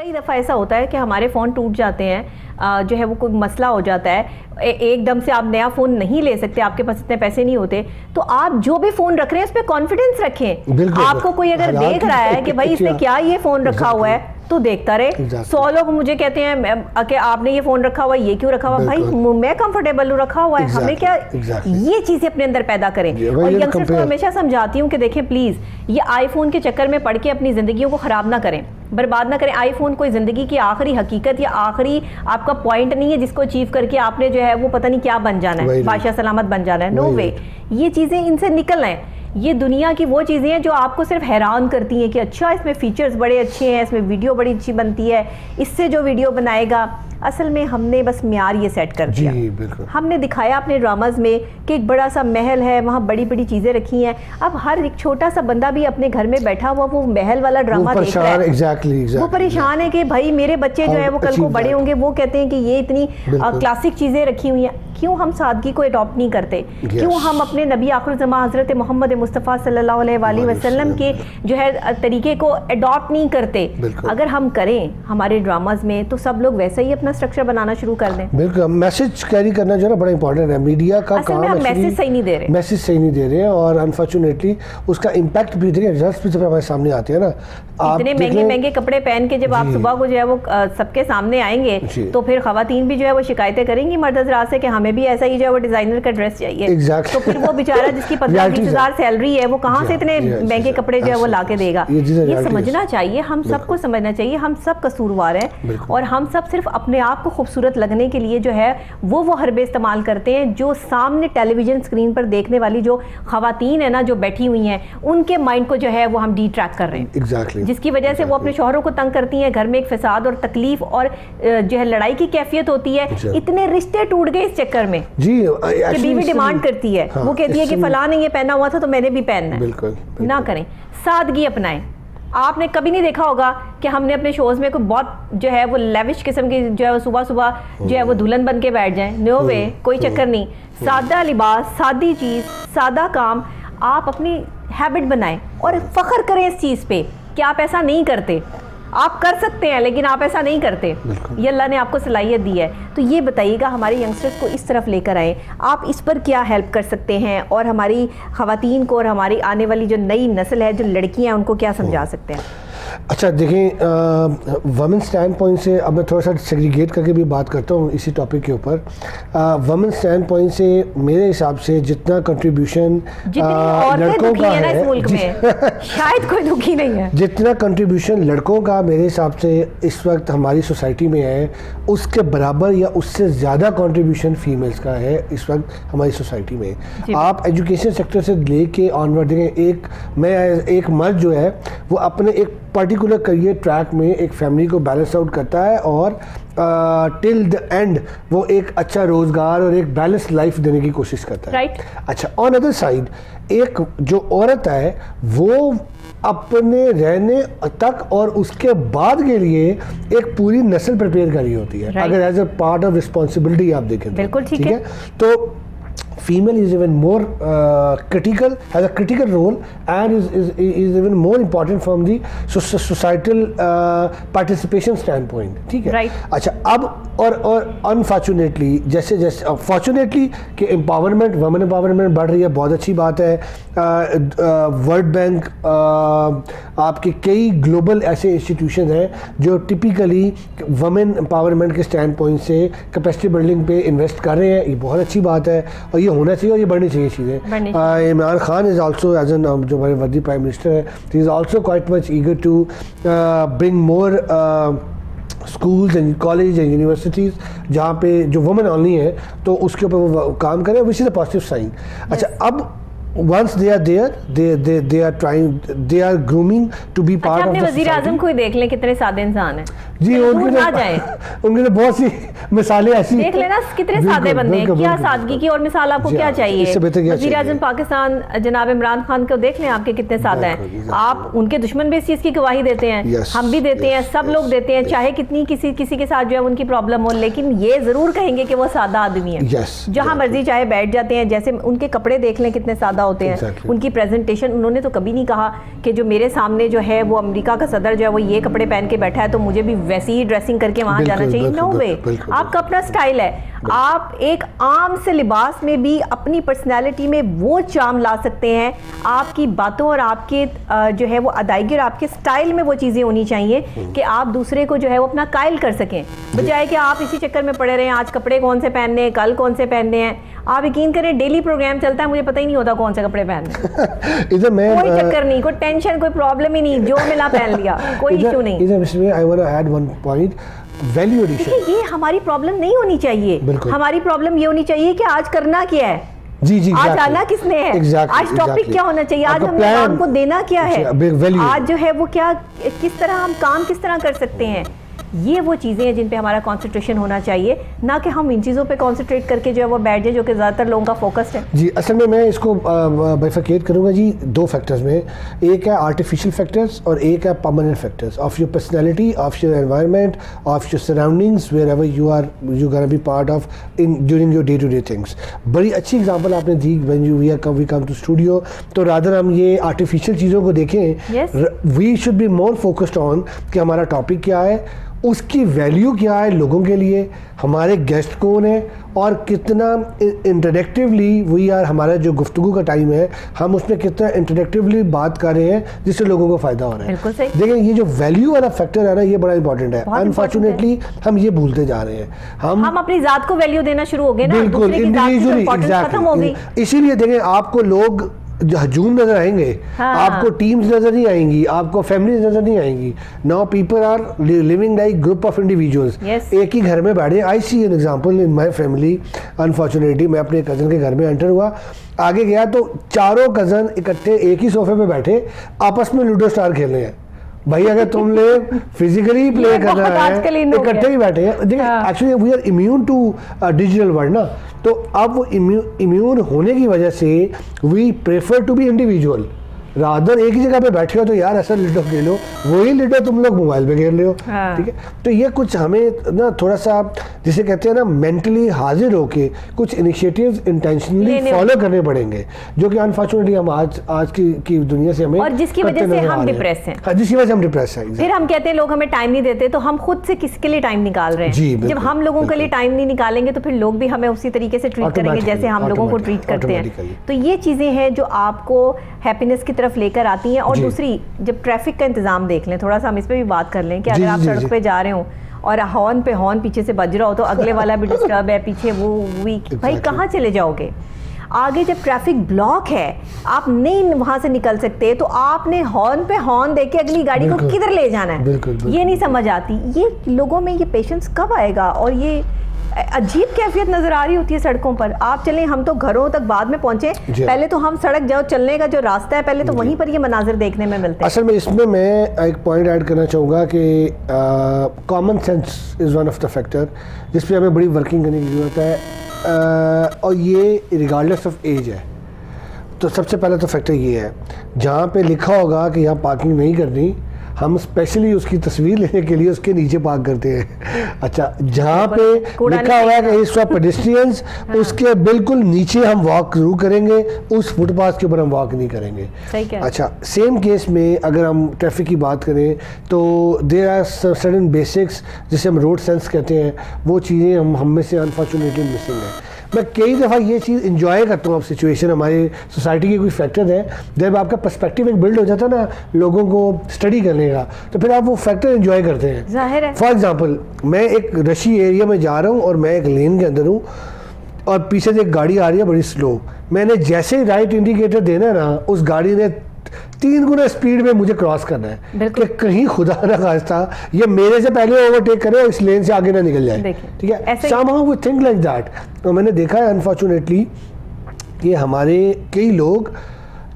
कई दफ़ा ऐसा होता है कि हमारे फ़ोन टूट जाते हैं, जो है वो कोई मसला हो जाता है, एकदम से आप नया फ़ोन नहीं ले सकते, आपके पास इतने पैसे नहीं होते, तो आप जो भी फ़ोन रख रहे हैं उस पर कॉन्फिडेंस रखें। आपको कोई अगर देख रहा है कि भाई इसने क्या ये फ़ोन रखा हुआ है, तो देखता रहे। 100 लोग मुझे कहते हैं कि आपने ये फ़ोन रखा हुआ है, ये क्यों रखा हुआ? भाई मैं कंफर्टेबल हूँ, रखा हुआ है, हमें क्या? ये चीज़ें अपने अंदर पैदा करें। और यंगस्टर्स को हमेशा समझाती हूँ कि देखें प्लीज़, ये आईफोन के चक्कर में पड़ के अपनी ज़िंदगियों को ख़राब ना करें, बर्बाद ना करें। आईफोन कोई ज़िंदगी की आखिरी हकीकत या आखिरी आपका पॉइंट नहीं है जिसको अचीव करके आपने जो है वो पता नहीं क्या बन जाना है, बादशाह सलामत बन जाना है। नो वे, ये चीज़ें इनसे निकल आए। ये दुनिया की वो चीज़ें हैं जो आपको सिर्फ हैरान करती हैं कि अच्छा इसमें फ़ीचर्स बड़े अच्छे हैं, इसमें वीडियो बड़ी अच्छी बनती है, इससे जो वीडियो बनाएगा, असल में हमने बस म्यार ये सेट कर दिया। हमने दिखाया अपने ड्रामाज में कि एक बड़ा सा महल है, वहाँ बड़ी बड़ी चीज़ें रखी हैं। अब हर एक छोटा सा बंदा भी अपने घर में बैठा हुआ वो महल वाला ड्रामा देख रहा है, वो परेशान है कि भाई मेरे बच्चे जो है वो कल को बड़े होंगे, वो कहते हैं कि ये इतनी क्लासिक चीज़ें रखी हुई हैं। क्यों हम सादगी को अडॉप्ट नहीं करते? क्यों हम अपने नबी आखिर ज़मा हज़रत मोहम्मद मुस्तफ़ा सल्लल्लाहु अलैहि वसल्लम के जो है तरीके को अडॉप्ट नहीं करते? अगर हम करें हमारे ड्रामाज में, तो सब लोग वैसे ही अपना स्ट्रक्चर बनाना शुरू कर दें। बिल्कुल, मैसेज कैरी करना जो है बड़ा इंपॉर्टेंट है। मीडिया का काम है, मैसेज सही नहीं दे रहे, मैसेज सही नहीं दे रहे हैं, और अनफॉर्चुनेटली उसका इम्पैक्ट भी देखिए, रिजल्ट्स भी हमारे सामने आते हैं ना। इतने महंगे महंगे कपड़े पहन के जब आप सुबह को जो है वो सबके सामने आएंगे, तो फिर खवातीन भी जो है वो शिकायतें करेंगी मर्द हज़रात से कि हमें भी ऐसा ही जो है वो डिजाइनर का ड्रेस चाहिए। तो फिर वो बेचारा जिसकी 15-20 सैलरी है, वो कहाँ से इतने महंगे कपड़े जो है वो ला के देगा? ये समझना चाहिए, हम सबको समझना चाहिए, हम सब कसूरवार हैं, और हम सब सिर्फ अपने आप को खूबसूरत लगने के लिए जो है वो हरबे इस्तेमाल करते हैं, जो सामने टेलीविजन स्क्रीन पर देखने वाली जो खवातीन है ना, जो बैठी हुई हैं, उनके माइंड को जो है वो हम डिट्रैक्ट कर रहे हैं, जिसकी वजह से वो अपने शौहरों को तंग करती हैं। घर में एक फसाद और तकलीफ और जो है लड़ाई की कैफियत होती है। इतने रिश्ते टूट गए इस चक्कर में जी, कि बीवी डिमांड करती है, वो कहती है कि फलां ने ये पहना हुआ था तो मैंने भी पहनना है। बिल्कुल ना करें, सादगी अपनाएं। आपने कभी नहीं देखा होगा कि हमने अपने शोज में कोई बहुत जो है वो लेविश किस्म की जो है वो सुबह सुबह जो है वो दुल्हन बन के बैठ जाएं। नो वे, कोई चक्कर नहीं। सादा लिबास, सादी चीज़, सादा काम आप अपनी हैबिट बनाएं और फख्र करें इस चीज़ पे कि आप ऐसा नहीं करते। आप कर सकते हैं लेकिन आप ऐसा नहीं करते, ये अल्लाह ने आपको सलाहियत दी है। तो ये बताइएगा हमारे यंगस्टर्स को इस तरफ लेकर आए, आप इस पर क्या हेल्प कर सकते हैं, और हमारी ख़वातीन को और हमारी आने वाली जो नई नस्ल है, जो लड़कियां हैं, उनको क्या समझा सकते हैं? अच्छा देखें, वमेन स्टैंड पॉइंट से अब मैं थोड़ा सा सेग्रीगेट करके भी बात करता हूँ इसी टॉपिक के ऊपर। वमेन स्टैंड पॉइंट से मेरे हिसाब से जितना कंट्रीब्यूशन लड़कों का है इस मुल्क में, शायद कोई दुखी नहीं है, जितना कंट्रीब्यूशन लड़कों का मेरे हिसाब से इस वक्त हमारी सोसाइटी में है, उसके बराबर या उससे ज़्यादा कंट्रीब्यूशन फीमेल्स का है इस वक्त हमारी सोसाइटी में। आप एजुकेशन सेक्टर से लेके ऑनवर्ड देखें, एक मर्द जो है वो अपने एक पर्टिकुलर करियर ट्रैक में एक फैमिली को बैलेंस आउट करता है, और टिल द एंड वो एक अच्छा रोज़गार और एक बैलेंस लाइफ देने की कोशिश करता है। राइट। अच्छा, ऑन अदर साइड एक जो औरत है वो अपने रहने तक और उसके बाद के लिए एक पूरी नस्ल प्रिपेयर कर रही होती है, अगर as a part of responsibility आप देखें। बिल्कुल ठीक है। तो female is even more critical, has a critical role, and is even more important from the societal participation standpoint, ठीक है। right. अच्छा, अब और अनफॉर्चुनेटली जैसे फॉर्चुनेटली कि एम्पावरमेंट, वुमेन एम्पावरमेंट बढ़ रही है, बहुत अच्छी बात है। वर्ल्ड बैंक, आपके कई ग्लोबल ऐसे इंस्टीट्यूशन हैं जो टिपिकली वुमेन एम्पावरमेंट के स्टैंड पॉइंट से कैपेसिटी बिल्डिंग पे इन्वेस्ट कर रहे हैं, ये बहुत अच्छी बात है और ये होना चाहिए और ये बढ़नी चाहिए चीज़ें। Imran Khan is also as an जो हमारे वर्दी प्राइम मिनिस्टर है, he is also quite much eager to bring more schools and college and universities जहाँ पे जो वुमेन ओनली है, तो उसके ऊपर वो काम करें, which is a positive sign. अच्छा, अब once they are there, they are trying, they are grooming to be part of the society। वज़ीर आज़म को ही देख लें, कितने सादे इंसान हैं जी, उनके तो बहुत सी मिसालें ऐसी देख लेना, कितने सादे बंदे हैं। क्या सादगी की और मिसाल आपको क्या चाहिए? वज़ीर आज़म पाकिस्तान जनाब इमरान खान को देख लें, आपके कितने सादा हैं। आप उनके दुश्मन भी इस चीज़ की गवाही देते हैं, हम भी देते हैं, सब लोग देते हैं, चाहे कितनी किसी के साथ जो है उनकी प्रॉब्लम हो, लेकिन ये ज़रूर कहेंगे कि वो सादा आदमी है। जहाँ मर्जी चाहे बैठ जाते हैं, जैसे उनके कपड़े देख लें कितने सादे ज़्यादा होते हैं, उनकी प्रेजेंटेशन, उन्होंने तो कभी नहीं कहा कि जो मेरे सामने जो है वो अमेरिका का सदर जो है वो ये कपड़े पहन के बैठा है तो मुझे भी वैसी ही ड्रेसिंग करके वहाँ जाना चाहिए। नो वे, आपका अपना स्टाइल है। आप एक आम से लिबास में भी अपनी पर्सनैलिटी में वो चार्म ला सकते हैं। आपकी बातों और आपके जो है वो अदायगी और आपके स्टाइल में वो चीज़ें होनी चाहिए कि आप दूसरे को जो है वो अपना कायल कर सकें, बजाय कि आप इसी चक्कर में पड़े रहें आज कपड़े कौन से पहनने हैं, कल कौन से पहनने हैं। आप यकीन करें डेली प्रोग्राम चलता है, मुझे पता ही नहीं होता कौन से कपड़े पहनने। कोई चक्कर नहीं, कोई टेंशन, कोई प्रॉब्लम ही नहीं, जो मिला पहन लिया, कोई इशू नहीं। I want to add one point, value addition. ये हमारी प्रॉब्लम नहीं होनी चाहिए। हमारी प्रॉब्लम ये होनी चाहिए कि आज करना क्या है, जी जी, आज आना किसने है, आज टॉपिक क्या होना चाहिए, आज हमने काम को देना क्या है, आज जो है वो क्या, किस तरह हम काम किस तरह कर सकते हैं। ये वो चीज़ें हैं जिन पे हमारा कंसंट्रेशन होना चाहिए, ना कि हम इन चीज़ों पे कंसंट्रेट करके जो है वो बैठ जाए, जो कि ज़्यादातर लोगों का फोकस्ड है। जी, असल में मैं इसको बाइफरकेट करूँगा जी दो फैक्टर्स में। एक है आर्टिफिशियल फैक्टर्स और एक है permanent factors of your personality, of your environment, of your surroundings, wherever you gonna be part of in during your day to day things. बड़ी अच्छी एग्जाम्पल आपने दी, when we come to studio, तो rather हम ये artificial चीज़ों को देखें, we should be more focused on कि हमारा टॉपिक क्या है, उसकी वैल्यू क्या है लोगों के लिए, हमारे गेस्ट कौन है और कितना इंटरेक्टिवली वी आर, हमारा जो गुफ्तगू का टाइम है हम उसमें कितना इंटरेक्टिवली बात कर रहे हैं जिससे लोगों को फ़ायदा हो रहा है। बिल्कुल सही। देखिए ये जो वैल्यू वाला फैक्टर है ना, ये बड़ा इंपॉर्टेंट है। अनफॉर्चुनेटली हम ये भूलते जा रहे हैं। हम अपनी ज़ात को वैल्यू देना शुरू हो गए ना, बिल्कुल इंडिविजुअली, एग्जैक्टली। इसीलिए देखें आपको लोग हजूम नजर आएंगे, आपको टीम्स नजर नहीं आएंगी, आपको फैमिलीज नजर नहीं आएंगी। Now people are living like group of individuals, एक ही घर में बैठे। I see an example in my family, unfortunately मैं अपने कज़न के घर में एंटर हुआ, आगे गया तो चारों कज़न इकट्ठे एक ही सोफे पे बैठे आपस में लूडो स्टार खेल रहे हैं। भाई अगर तुमने फिजिकली प्ले करना है, इकट्ठे ही बैठे हैं। देखिए actually we are immune to digital world ना, तो अब वो इम्यून होने की वजह से we prefer to be individual. Rather एक ही जगह पे बैठे हो तो यार ऐसा लूडो खेलो, वही लूडो तुम लोग मोबाइल पे खेल रहे हो। ठीक है, तो ये कुछ हमें ना थोड़ा सा जिसे कहते हैं ना मेंटली हाजिर होके कुछ इनिशिएटिव्स इंटेंशनली फॉलो करने पड़ेंगे, जो कि अनफॉर्चुनेटली हम आज की दुनिया से हमें, और जिसकी वजह से हम डिप्रेस हैं। हाँ, जिसकी वजह से हम डिप्रेस हैं। फिर हम कहते हैं लोग हमें टाइम नहीं देते, तो हम खुद से किसके लिए टाइम निकाल रहे हैं। जब हम लोगों के लिए टाइम नहीं निकालेंगे तो फिर लोग भी हमें उसी तरीके से ट्रीट करेंगे जैसे हम लोगों को ट्रीट करते हैं। तो ये चीज़ें हैं जो आपको हैप्पीनेस की तरफ लेकर आती हैं। और दूसरी, जब ट्रैफिक का इंतजाम देख लें, थोड़ा सा हम इस पर भी बात कर लें कि अगर आप सड़क पे जा रहे हो और हॉर्न पे हॉर्न पीछे से बज रहा हो तो अगले वाला भी डिस्टर्ब है, पीछे वो भाई कहाँ चले जाओगे। आगे जब ट्रैफिक ब्लॉक है, आप नहीं वहां से निकल सकते, तो आपने हॉर्न पे हॉर्न देके अगली गाड़ी को किधर ले जाना है, ये नहीं समझ आती। ये लोगों में ये पेशेंस कब आएगा। और ये अजीब कैफियत नजर आ रही होती है सड़कों पर। आप चलें, हम तो घरों तक बाद में पहुंचे, पहले तो हम सड़क जाओ, चलने का जो रास्ता है पहले तो वहीं पर ये मनाजिर देखने में मिलते हैं। असल में इसमें मैं एक पॉइंट ऐड करना चाहूँगा कि common sense is one of the factor जिस पे हमें बड़ी वर्किंग करने की ज़रूरत है, और ये रिगार्डलेस ऑफ एज है। तो सबसे पहला तो फैक्टर ये है, जहाँ पे लिखा होगा कि यहाँ पार्किंग नहीं करनी, हम स्पेशली उसकी तस्वीर लेने के लिए उसके नीचे पार्क करते हैं। अच्छा, जहाँ पे लिखा हुआ है कि इस फॉर पेडेस्ट्रियंस, उसके बिल्कुल नीचे हम वॉक जरूर करेंगे, उस फुटपाथ के ऊपर हम वॉक नहीं करेंगे। अच्छा, सेम केस में अगर हम ट्रैफिक की बात करें तो देयर आर सर्टेन बेसिक्स जिसे हम रोड सेंस कहते हैं, वो चीज़ें हम में से अनफॉर्चुनेटली मिसिंग है। मैं कई दफ़ा ये चीज़ इंजॉय करता हूँ। अब सिचुएशन हमारी सोसाइटी की कोई फैक्टर है, जब आपका पर्सपेक्टिव एक बिल्ड हो जाता है ना लोगों को स्टडी करने का, तो फिर आप वो फैक्टर इंजॉय करते हैं। जाहिर है। फॉर एग्जांपल, मैं एक रशी एरिया में जा रहा हूँ और मैं एक लेन के अंदर हूँ और पीछे से एक गाड़ी आ रही है बड़ी स्लो, मैंने जैसे ही राइट इंडिकेटर देना है ना, उस गाड़ी ने 3 गुना स्पीड में मुझे क्रॉस करना है कि कहीं खुदा ना खास्ता ये मेरे से पहले ओवरटेक करे और इस लेन से आगे ना निकल जाए। ठीक है, somehow we think like that। तो मैंने देखा है अनफॉर्चुनेटली कि हमारे कई लोग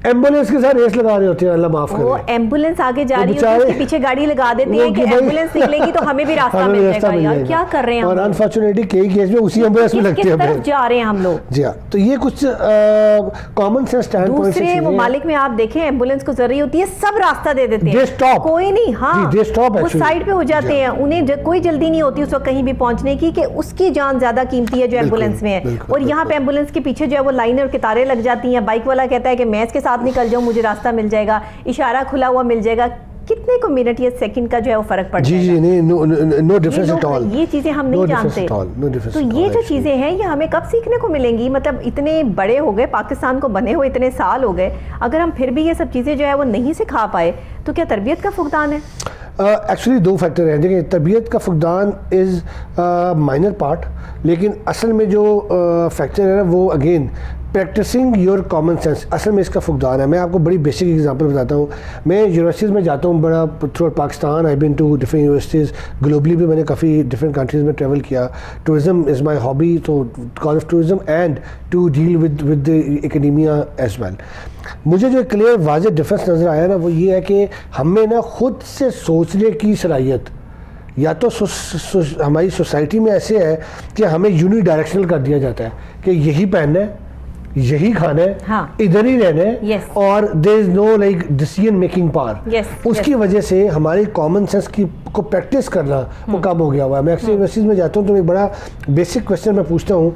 एम्बुलेंस के साथ रेस लगा रहे होते हैं, अल्लाह माफ करे। वो एम्बुलेंस आगे जा रही है, उसके पीछे गाड़ी लगा देती है कि एम्बुलेंस निकलेगी तो हमें भी रास्ता मिल जाएगा। यार क्या कर रहे हैं, और अनफॉर्चुनेटली कई केस में उसी एम्बुलेंस में लगते हैं। तरफ जा रहे हैं हम लोग। जी हाँ, तो ये कुछ कॉमन सेंस स्टैंड पॉइंट से दूसरे ममालिक में आप देखें एम्बुलेंस को जरूरी होती है, सब रास्ता दे देते हैं, कोई नहीं, हाँ वो साइड पे हो जाते हैं, उन्हें कोई जल्दी नहीं होती उस वक्त कहीं भी पहुंचने की कि उसकी जान ज्यादा कीमती है जो एम्बुलेंस में है। और यहाँ पे एम्बुलेंस के पीछे जो है वो लाइनें और कितारें लग जाती हैं, बाइक वाला कहता है कि मैं इसके साथ निकल जाऊं, मुझे रास्ता मिल जाएगा, इशारा खुला हुआ मिल जाएगा, कितने को मिनट या सेकंड का जो है वो फर्क पड़ जाएगा। जी नहीं, नो डिफरेंस एट ऑल। ये चीजें हम नहीं जानते, तो ये जो चीजें हैं ये हमें कब सीखने को मिलेंगी? मतलब इतने बड़े हो गए, पाकिस्तान को बने हुए इतने साल हो गए, अगर हम फिर भी ये सब चीजें जो है वो नहीं सिखा पाए तो क्या तरबियत का फुकदान है? एक्चुअली दो फैक्टर हैं। देखिए, तरबियत का फुकदान इज़ माइनर पार्ट, लेकिन असल में जो फैक्टर है ना वो again practising your common sense, असल में इसका फुकदान है। मैं आपको बड़ी बेसिक एग्जांपल बताता हूँ। मैं यूनिवर्सिटीज़ में जाता हूँ बड़ा throughout Pakistan, I been to different universities, globally भी मैंने काफ़ी डिफरेंट कंट्रीज़ में ट्रैवल किया। टूरिज़म इज़ माई हॉबी, तो because of tourism and to deal with the academia as well. मुझे जो क्लियर वाज़ेह डिफरेंस नज़र आया ना वो ये है कि हमें ना खुद से सोचने की सलाहियत, या तो हमारी सोसाइटी में ऐसे है कि हमें यूनिडायरेक्शनल कर दिया जाता है कि यही पहनना है, यही खाना है, हाँ, इधर ही रहना है, yes. और there is no like decision making power. उसकी वजह से हमारी कॉमन सेंस की को प्रैक्टिस करना वो कम हो गया हुआ है। मैं अक्सर यूनिवर्सिटीज़ में जाता हूँ तो एक बड़ा बेसिक क्वेश्चन मैं पूछता हूँ,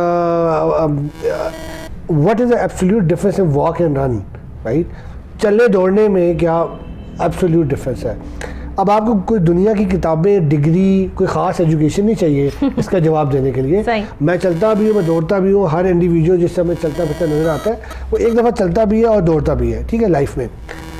what is the absolute difference in walk and run, right? चलने दौड़ने में क्या एब्सोल्यूट डिफरेंस है? अब आपको कोई दुनिया की किताबें, डिग्री, कोई ख़ास एजुकेशन नहीं चाहिए इसका जवाब देने के लिए। मैं चलता भी हूँ, मैं दौड़ता भी हूँ। हर इंडिविजुअल जिस समय चलता फिरता नज़र आता है वो एक दफ़ा चलता भी है और दौड़ता भी है, ठीक है, लाइफ में।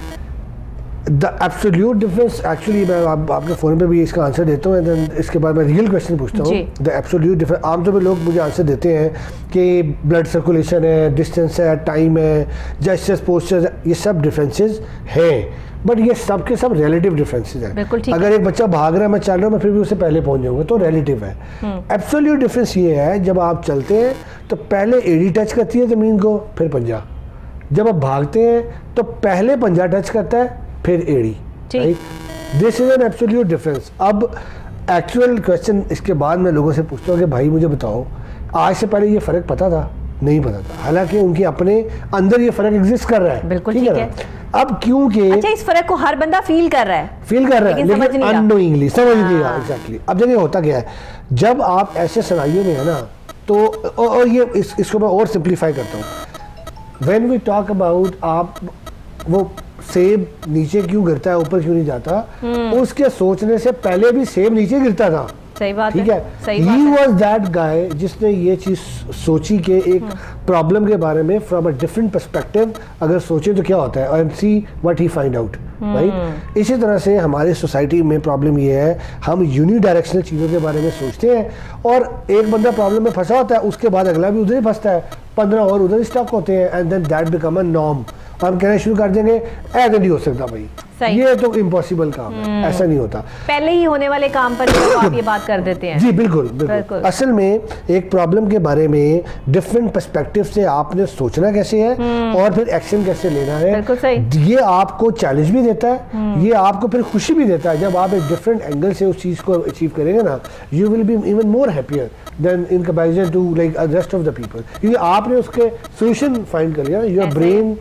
द एब्सोल्यूट डिफरेंस, एक्चुअली मैं आपके फ़ोन पे भी इसका आंसर देता हूँ, इसके बाद मैं रियल क्वेश्चन पूछता हूँ। द एब्सोल्यूट डिफरेंस, आमतौर पर लोग मुझे आंसर देते हैं कि ब्लड सर्कुलेशन है, डिस्टेंस है, टाइम है, जेस्चर्स, पोस्चर्स, ये सब डिफरेंसेस हैं, बट ये सब के सब रिलेटिव डिफरेंसेस हैं। अगर एक बच्चा भाग रहा है, मैं चल रहा हूँ, मैं फिर भी उससे पहले पहुँच जाऊँगा, तो रिलेटिव है। एब्सोल्यूट डिफरेंस ये है, जब आप चलते हैं तो पहले एड़ी टच करती है ज़मीन को, फिर पंजा। जब आप भागते हैं तो पहले पंजा टच करता है, फिर एड़ी, right? This is an absolute difference. अब एक्चुअल क्वेश्चन इसके बाद मैं लोगों से पूछता हूँ कि भाई मुझे बताओ, आज से पहले ये फ़र्क पता था? नहीं पता था, हालांकि उनके अपने अंदर ये फ़र्क एग्जिस्ट कर रहा है। बिल्कुल ठीक है। अब क्योंकि अच्छा, इस फ़र्क को हर बंदा फील कर रहा है, लेकिन अननोइंगली समझ नहीं रहा। एग्जैक्टली। अब देखिए होता क्या है, जब आप ऐसे सिनेरियो में है ना, तो और ये इसको मैं और सिंप्लीफाई करता हूँ। व्हेन वी टॉक अबाउट, आप वो सेब नीचे क्यों गिरता है, ऊपर क्यों नहीं जाता, उसके सोचने से पहले भी सेब नीचे गिरता था। सही बात ठीक है। ही वॉज दैट गाय जिसने ये चीज सोची कि एक प्रॉब्लम के बारे में फ्रॉम अ डिफरेंट पर्सपेक्टिव अगर सोचे तो क्या होता है, and see what he find out, right? इसी तरह से हमारी सोसाइटी में प्रॉब्लम ये है, हम यूनिडायरेक्शनल चीज़ों के बारे में सोचते हैं और एक बंदा प्रॉब्लम में फंसा होता है, उसके बाद अगला भी उधर ही फंसता है, 15 और उधर ही स्टक होते हैं, and then that become a norm. हम कहना शुरू कर देंगे ऐसा नहीं हो सकता भाई, ये तो इम्पॉसिबल काम है, ऐसा नहीं होता। पहले ही होने वाले काम पर तो आप ये बात कर देते हैं। जी बिल्कुल, बिल्कुल। असल में एक प्रॉब्लम के बारे में डिफरेंट पर्सपेक्टिव से आपने सोचना कैसे है और फिर एक्शन कैसे लेना है, बिल्कुल सही। ये आपको चैलेंज भी देता है, ये आपको फिर खुशी भी देता है। जब आप एक डिफरेंट एंगल से उस चीज़ को अचीव करेंगे ना, you will be even more happier than in comparison to like rest of the people, क्योंकि आपने उसके सोल्यूशन फाइंड कर लिया। Your brain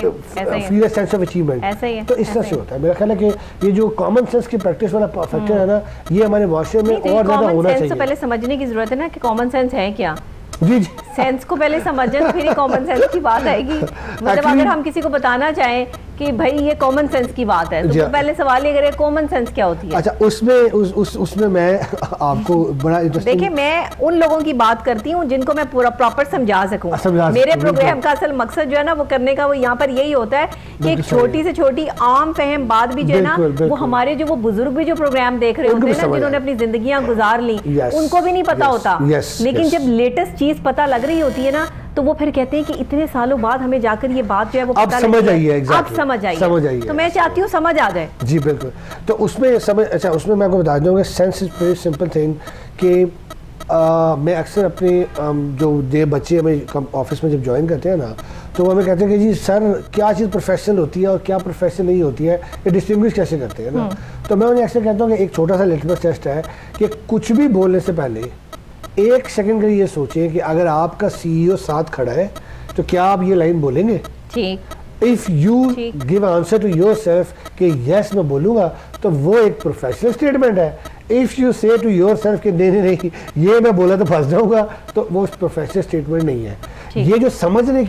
feel a sense of achievement. तो इस तरह से होता है। मेरा ख्याल है कि ये जो कॉमन सेंस की प्रैक्टिस वाला फैक्टर है ना, ये हमारे माशरे में और ज़्यादा होना चाहिए। तो पहले समझने की जरूरत है ना कि कॉमन सेंस है क्या। जी सेंस को पहले समझें तो फिर ही कॉमन सेंस की बात आएगी। मतलब अगर हम किसी को बताना चाहें कि भाई ये कॉमन सेंस की बात है, तो पहले सवाल ये करें कॉमन सेंस क्या होती है। अच्छा, उसमें मैं आपको बड़ा इंटरेस्टिंग, देखिए मैं उन लोगों की बात करती हूँ जिनको मैं पूरा प्रॉपर समझा सकूँ। मेरे प्रोग्राम का असल मकसद जो है ना वो करने का, वो यहाँ पर यही होता है कि एक छोटी से छोटी आम फहम बात भी जो है ना, वो हमारे जो वो बुजुर्ग भी जो प्रोग्राम देख रहे होते हैं ना, जिन्होंने अपनी जिंदगियां गुजार ली, उनको भी नहीं पता होता। लेकिन जब लेटेस्ट चीज पता लग रही होती है ना, तो वो फिर कहते हैं कि इतने सालों बाद हमें जाकर ये बात जो है वो पता समझ आई है। अब समझ आई। तो मैं चाहती हूँ समझ आ जाए। जी बिल्कुल। तो उसमें समझ, अच्छा उसमें मैं आपको बता दूँ कि sense is very simple thing कि मैं अक्सर अपने जो बच्चे हमें ऑफिस में जब ज्वाइन करते हैं ना, तो वो हमें कहते हैं कि जी सर क्या चीज़ प्रोफेशनल होती है और क्या प्रोफेशनल नहीं होती है, ये डिस्टिंग्विश कैसे करते हैं ना। तो मैं उन्हें अक्सर कहता हूँ कि एक छोटा सा लिटमस टेस्ट है कि कुछ भी बोलने से पहले 1 सेकंड के लिए ये सोचें कि अगर आपका CEO साथ खड़ा है तो क्या आप ये लाइन बोलेंगे। ठीक। If you give answer to yourself कि यस मैं बोलूँगा, तो वो एक प्रोफेशनल स्टेटमेंट है। If you say to yourself कि नहीं नहीं नहीं ये मैं बोला तो फंस जाऊँगा, तो वो प्रोफेशनल स्टेटमेंट नहीं है। ये जो समझने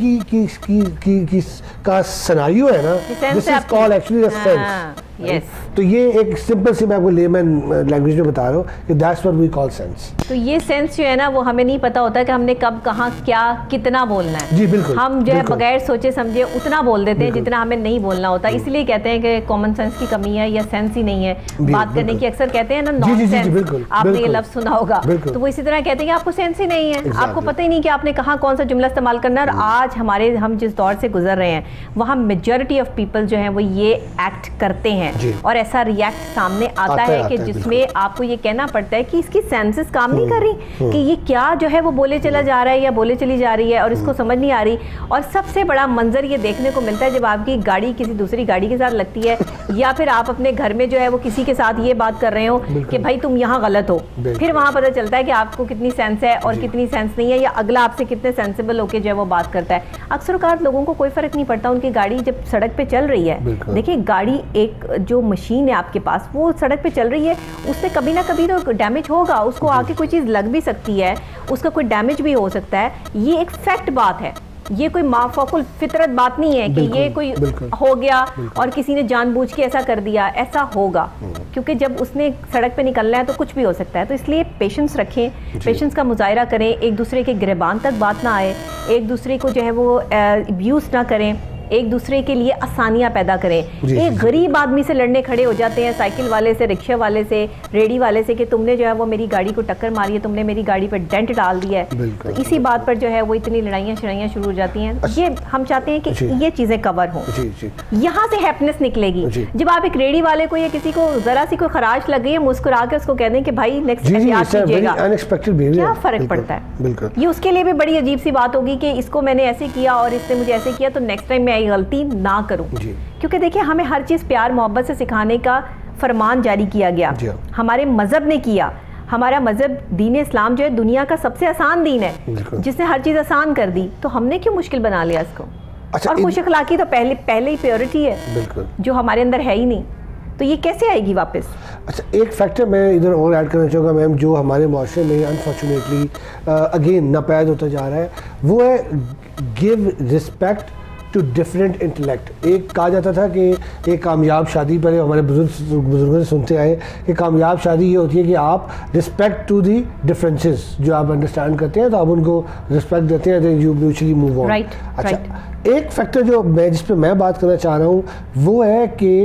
की का सिनेरियो है ना, this is called actually the sense. Yes. तो ये एक सिंपल सी मैं आपको लेमन लैंग्वेज में बता रहा हूँ कि that's what we call sense. तो ये सेंस जो है ना वो हमें नहीं पता होता कि हमने कब कहाँ क्या कितना बोलना है। जी बिल्कुल। हम जो है बगैर सोचे समझे उतना बोल देते हैं जितना हमें नहीं बोलना होता। इसलिए कहते हैं कि कॉमन सेंस की कमी है या सेंस ही नहीं है बात करने की। अक्सर कहते हैं ना नॉन सेंस, आपने ये लफ्ज सुना होगा, तो वो इसी तरह कहते हैं कि आपको सेंस ही नहीं है, आपको पता ही नहीं कि आपने कहाँ कौन सा जुमला इस्तेमाल करना है। और आज हम जिस दौर से गुजर रहे हैं वहाँ मेजॉरिटी ऑफ पीपल जो है वो ये एक्ट करते हैं और ऐसा रिएक्ट सामने आता है कि जिसमें आपको ये कहना पड़ता है कि इसकी सेंसेस काम नहीं कर रही कि ये क्या जो है वो बोले चला जा रहा है या बोले चली जा रही है और इसको समझ नहीं आ रही। और सबसे बड़ा मंजर ये देखने को मिलता है जब आपकी गाड़ी किसी दूसरी गाड़ी के साथ लगती है या फिर आप अपने घर में जो है वो किसी के साथ ये बात कर रहे हो कि भाई तुम यहाँ गलत हो, फिर वहाँ पता चलता है कि आपको कितनी सेंस है और कितनी सेंस नहीं है, या अगला आपसे कितने सेंसिबल होकर जो है वो बात करता है। अक्सर औक़ात लोगों को कोई फर्क नहीं पड़ता, उनकी गाड़ी जब सड़क पे चल रही है, देखिए गाड़ी एक जो मशीन है आपके पास वो सड़क पे चल रही है, उससे कभी ना कभी तो डैमेज होगा, उसको आके कोई चीज़ लग भी सकती है, उसका कोई डैमेज भी हो सकता है। ये एक फैक्ट बात है, ये कोई माफूकुल फितरत बात नहीं है कि ये कोई हो गया और किसी ने जानबूझ के ऐसा कर दिया। ऐसा होगा क्योंकि जब उसने सड़क पे निकलना है तो कुछ भी हो सकता है। तो इसलिए पेशेंस रखें, पेशेंस का मुजाहिरा करें, एक दूसरे के गिरबान तक बात ना आए, एक दूसरे को जो है वो अब्यूज़ ना करें, एक दूसरे के लिए आसानियां पैदा करें। एक गरीब आदमी से लड़ने खड़े हो जाते हैं, साइकिल वाले से, रिक्शे वाले से, रेडी वाले से, कि तुमने जो है वो मेरी गाड़ी को टक्कर मारी है, तुमने मेरी गाड़ी पर डेंट डाल दिया है। तो इसी बात पर जो है वो इतनी लड़ाइयाँ शड़ाइयाँ शुरू हो जाती हैं। ये हम चाहते हैं कि ये चीज़ें कवर हों, यहाँ से हैप्पीनेस निकलेगी। जब आप एक रेडी वाले को या किसी को ज़रा सी कोई खराश लग गई है, मुस्कुरा के उसको कह दें कि भाई नेक्स्ट क्या फ़र्क पड़ता है। ये उसके लिए भी बड़ी अजीब सी बात होगी कि इसको मैंने ऐसे किया और इसने मुझे ऐसे किया, तो नेक्स्ट टाइम गलती ना करूं। क्योंकि देखिए हमें हर चीज़ प्यार मोहब्बत से सिखाने का फरमान जारी किया गया, हमारे मजहब ने किया। हमारा मजहब दीन इस्लाम जो है दुनिया का सबसे आसान दीन है, जिसने हर चीज़ आसान कर दी, तो हमने क्यों मुश्किल बना लिया इसको। अच्छा, और खुश अखलाकी तो पहले ही प्योरिटी है जो हमारे अंदर है ही नहीं, तो ये कैसे आएगी वापस। अच्छा, एक फैक्टर मैं इधर और ऐड करना चाहूँगा मैम, जो हमारे माशरे में अनफॉर्चुनेटली अगेन नापैद होता जा रहा है, वो है give respect to different intellect. एक कहा जाता था कि एक कामयाब शादी, पहले हमारे बुजुर्गों से सुनते आए कि कामयाब शादी ये होती है कि आप रिस्पेक्ट टू दी डिफरेंसेस, जो आप अंडरस्टैंड करते हैं तो आप उनको रिस्पेक्ट देते हैं, then you mutually move on. अच्छा, एक फैक्टर जो मैं जिस पे मैं बात करना चाह रहा हूँ वो है कि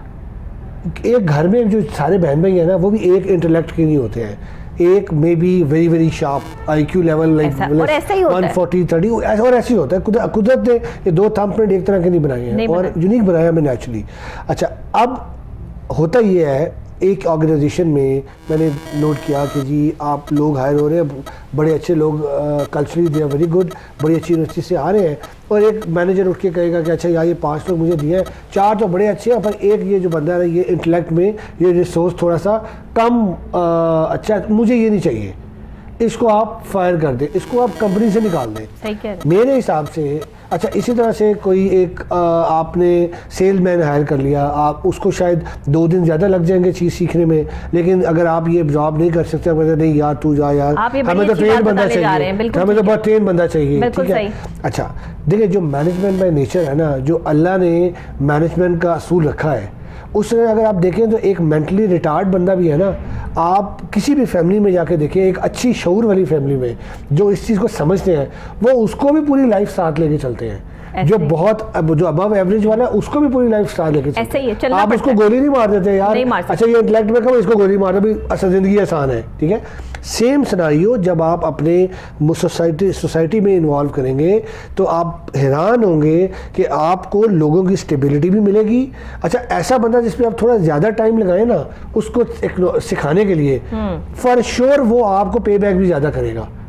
एक घर में जो सारे बहन भाई हैं ना, वो भी एक इंटेलेक्ट के नहीं होते हैं। एक may be very very sharp IQ level like 140-30 और ऐसे ही होता है। कुदरत ने ये 2 थंबप्रिंट एक तरह के नहीं बनाए हैं और यूनिक बनाया हमें नेचुरली। अच्छा, अब होता ये है एक ऑर्गेनाइजेशन में मैंने नोट किया कि जी आप लोग हायर हो रहे हैं, बड़े अच्छे लोग, culturally they are very good, बड़ी अच्छी यूनिवर्सिटी से आ रहे हैं, और एक मैनेजर उठ के कहेगा कि अच्छा यार ये 5 लोग मुझे दिए हैं, 4 तो बड़े अच्छे हैं पर एक ये जो बंदा है ये इंटेलेक्ट में ये रिसोर्स थोड़ा सा कम अच्छा, मुझे ये नहीं चाहिए, इसको आप फायर कर दें, इसको आप कंपनी से निकाल दें। सही कह रहे हैं। मेरे हिसाब से अच्छा, इसी तरह से कोई एक आपने सेल्समैन हायर कर लिया, आप उसको शायद 2 दिन ज़्यादा लग जाएंगे चीज़ सीखने में, लेकिन अगर आप ये जॉब नहीं कर सकते, नहीं यार तू जा यार, हमें तो ट्रेन बंदा चाहिए, हमें तो बहुत ट्रेन बंदा चाहिए, ठीक है। अच्छा देखिए, जो मैनेजमेंट बाय नेचर है ना, जो अल्लाह ने मैनेजमेंट का असूल रखा है, उसमें अगर आप देखें तो एक मेंटली रिटार्ड बंदा भी है ना, आप किसी भी फैमिली में जाके देखें, एक अच्छी शऊर वाली फैमिली में जो इस चीज़ को समझते हैं, वो उसको भी पूरी लाइफ साथ लेके चलते हैं। जो अबव एवरेज वाला है उसको भी पूरी लाइफ स्टाइल लेके ऐसे ही है, आप उसको गोली नहीं मार देते यार, अच्छा ये इंटेलेक्ट में कम, इसको गोली मार दो, असल जिंदगी आसान है, ठीक है। सेम सिनेरियो जब आप अपने सोसाइटी में इन्वॉल्व करेंगे तो आप हैरान होंगे कि आपको लोगों की स्टेबिलिटी भी मिलेगी। अच्छा, ऐसा बंदा जिस पे आप थोड़ा ज़्यादा टाइम लगाए ना उसको सिखाने के लिए, फॉर श्योर वो आपको पे बैक भी ज़्यादा करेगा,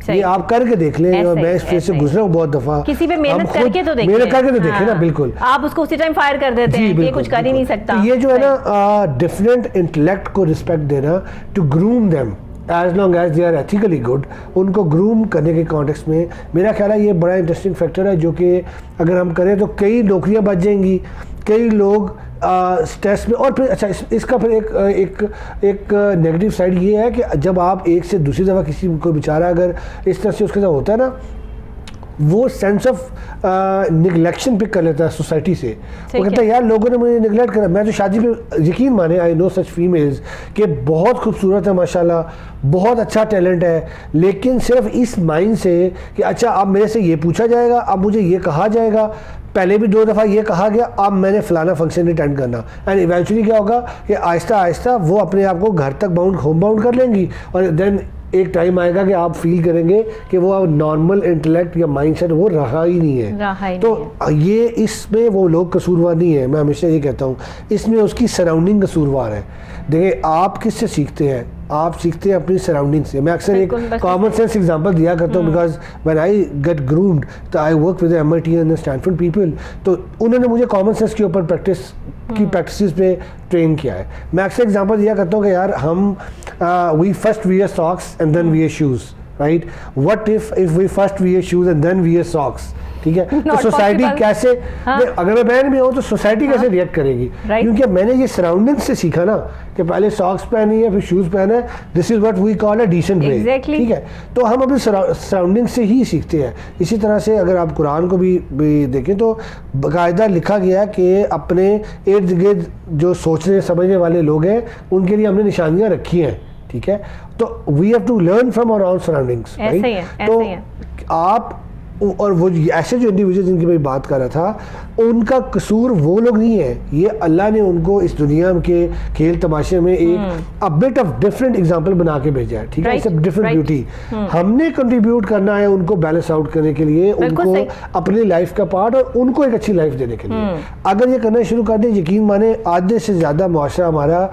ये आप करके देख लें। मैं इस फेज से गुजरा हूँ बहुत दफा। किसी पे मेहनत करके तो देखें, मेहनत करके तो देखें ना, बिल्कुल। आप उसको उसी टाइम फायर कर देते हैं, ये कुछ कर ही नहीं सकता। ये जो है ना डिफरेंट इंटेलेक्ट को रिस्पेक्ट देना, to groom them as long as they are ethically good, उनको ग्रूम करने के कॉन्टेक्स्ट में मेरा ख्याल है ये बड़ा इंटरेस्टिंग फैक्टर है, जो कि अगर हम करें तो कई नौकरियां बच जाएंगी, कई लोग स्ट्रेस में। और फिर अच्छा इसका फिर एक नेगेटिव साइड ये है कि जब आप एक से दूसरी दफ़ा किसी को बेचारा अगर इस तरह से उसके साथ होता है ना, वो सेंस ऑफ निगलेक्शन पिक कर लेता है सोसाइटी से। वो कहता है यार लोगों ने मुझे निगलेक्ट करा। मैं तो शादी पे यकीन माने, आई नो सच फीमेल्स कि बहुत खूबसूरत है माशाल्लाह, बहुत अच्छा टैलेंट है, लेकिन सिर्फ इस माइंड से कि अच्छा अब मेरे से ये पूछा जाएगा, अब मुझे ये कहा जाएगा, पहले भी 2 दफ़ा ये कहा गया, अब मैंने फलाना फंक्शन अटेंड करना। एंड इवेंचुअली क्या होगा कि आहिस्ता आहिस्ता वो अपने आप को घर तक होम बाउंड कर लेंगी, और देन एक टाइम आएगा कि आप फील करेंगे कि वो नॉर्मल इंटेलेक्ट या माइंडसेट वो रहा ही नहीं है। तो ये इसमें वो लोग कसूरवार नहीं है, मैं हमेशा ये कहता हूँ, इसमें उसकी सराउंडिंग कसूरवार है। देखिए आप किससे सीखते हैं, आप सीखते हैं अपनी सराउंडिंग से। मैं अक्सर एक कॉमन सेंस एग्जांपल दिया करता हूँ, because when I get groomed तो I work with MIT and Stanford people, तो उन्होंने मुझे कॉमन सेंस के ऊपर प्रैक्टिस पे ट्रेन किया है। मैं अक्सर एग्जांपल दिया करता हूँ कि यार हम we first wear socks and then wear shoes, right? What if we first wear shoes and then wear socks, ठीक है? तो सोसाइटी कैसे, अगर मैं बहन में हूँ तो सोसाइटी कैसे रिएक्ट करेगी? क्योंकि मैंने ये सराउंडिंग से सीखा ना कि पहले सॉक्स पहनी है, फिर शूज पहना है, this is what we call a decent way, ठीक है? तो हम अपनी सराउंडिंग से ही सीखते हैं। इसी तरह से अगर आप कुरान को भी देखें तो बाकायदा लिखा गया कि अपने इर्द गिर्द जो सोचने समझने वाले लोग हैं उनके लिए हमने निशानियाँ रखी हैं, ठीक है? तो we have to learn from our own surroundings, right? तो आप और वो ऐसे जो इंडिविजुअल जिनकी मैं बात कर रहा था, उनका कसूर वो लोग नहीं है, ये अल्लाह ने उनको इस दुनिया के खेल तमाशे में एक a bit of different example बना के भेजा है, ठीक है? It's different beauty. हमने कंट्रीब्यूट करना है उनको बैलेंस आउट करने के लिए, उनको अपनी लाइफ का पार्ट और उनको एक अच्छी लाइफ देने के लिए। अगर ये करना शुरू कर दें, यकीन माने आधे से ज़्यादा मुआशरा हमारा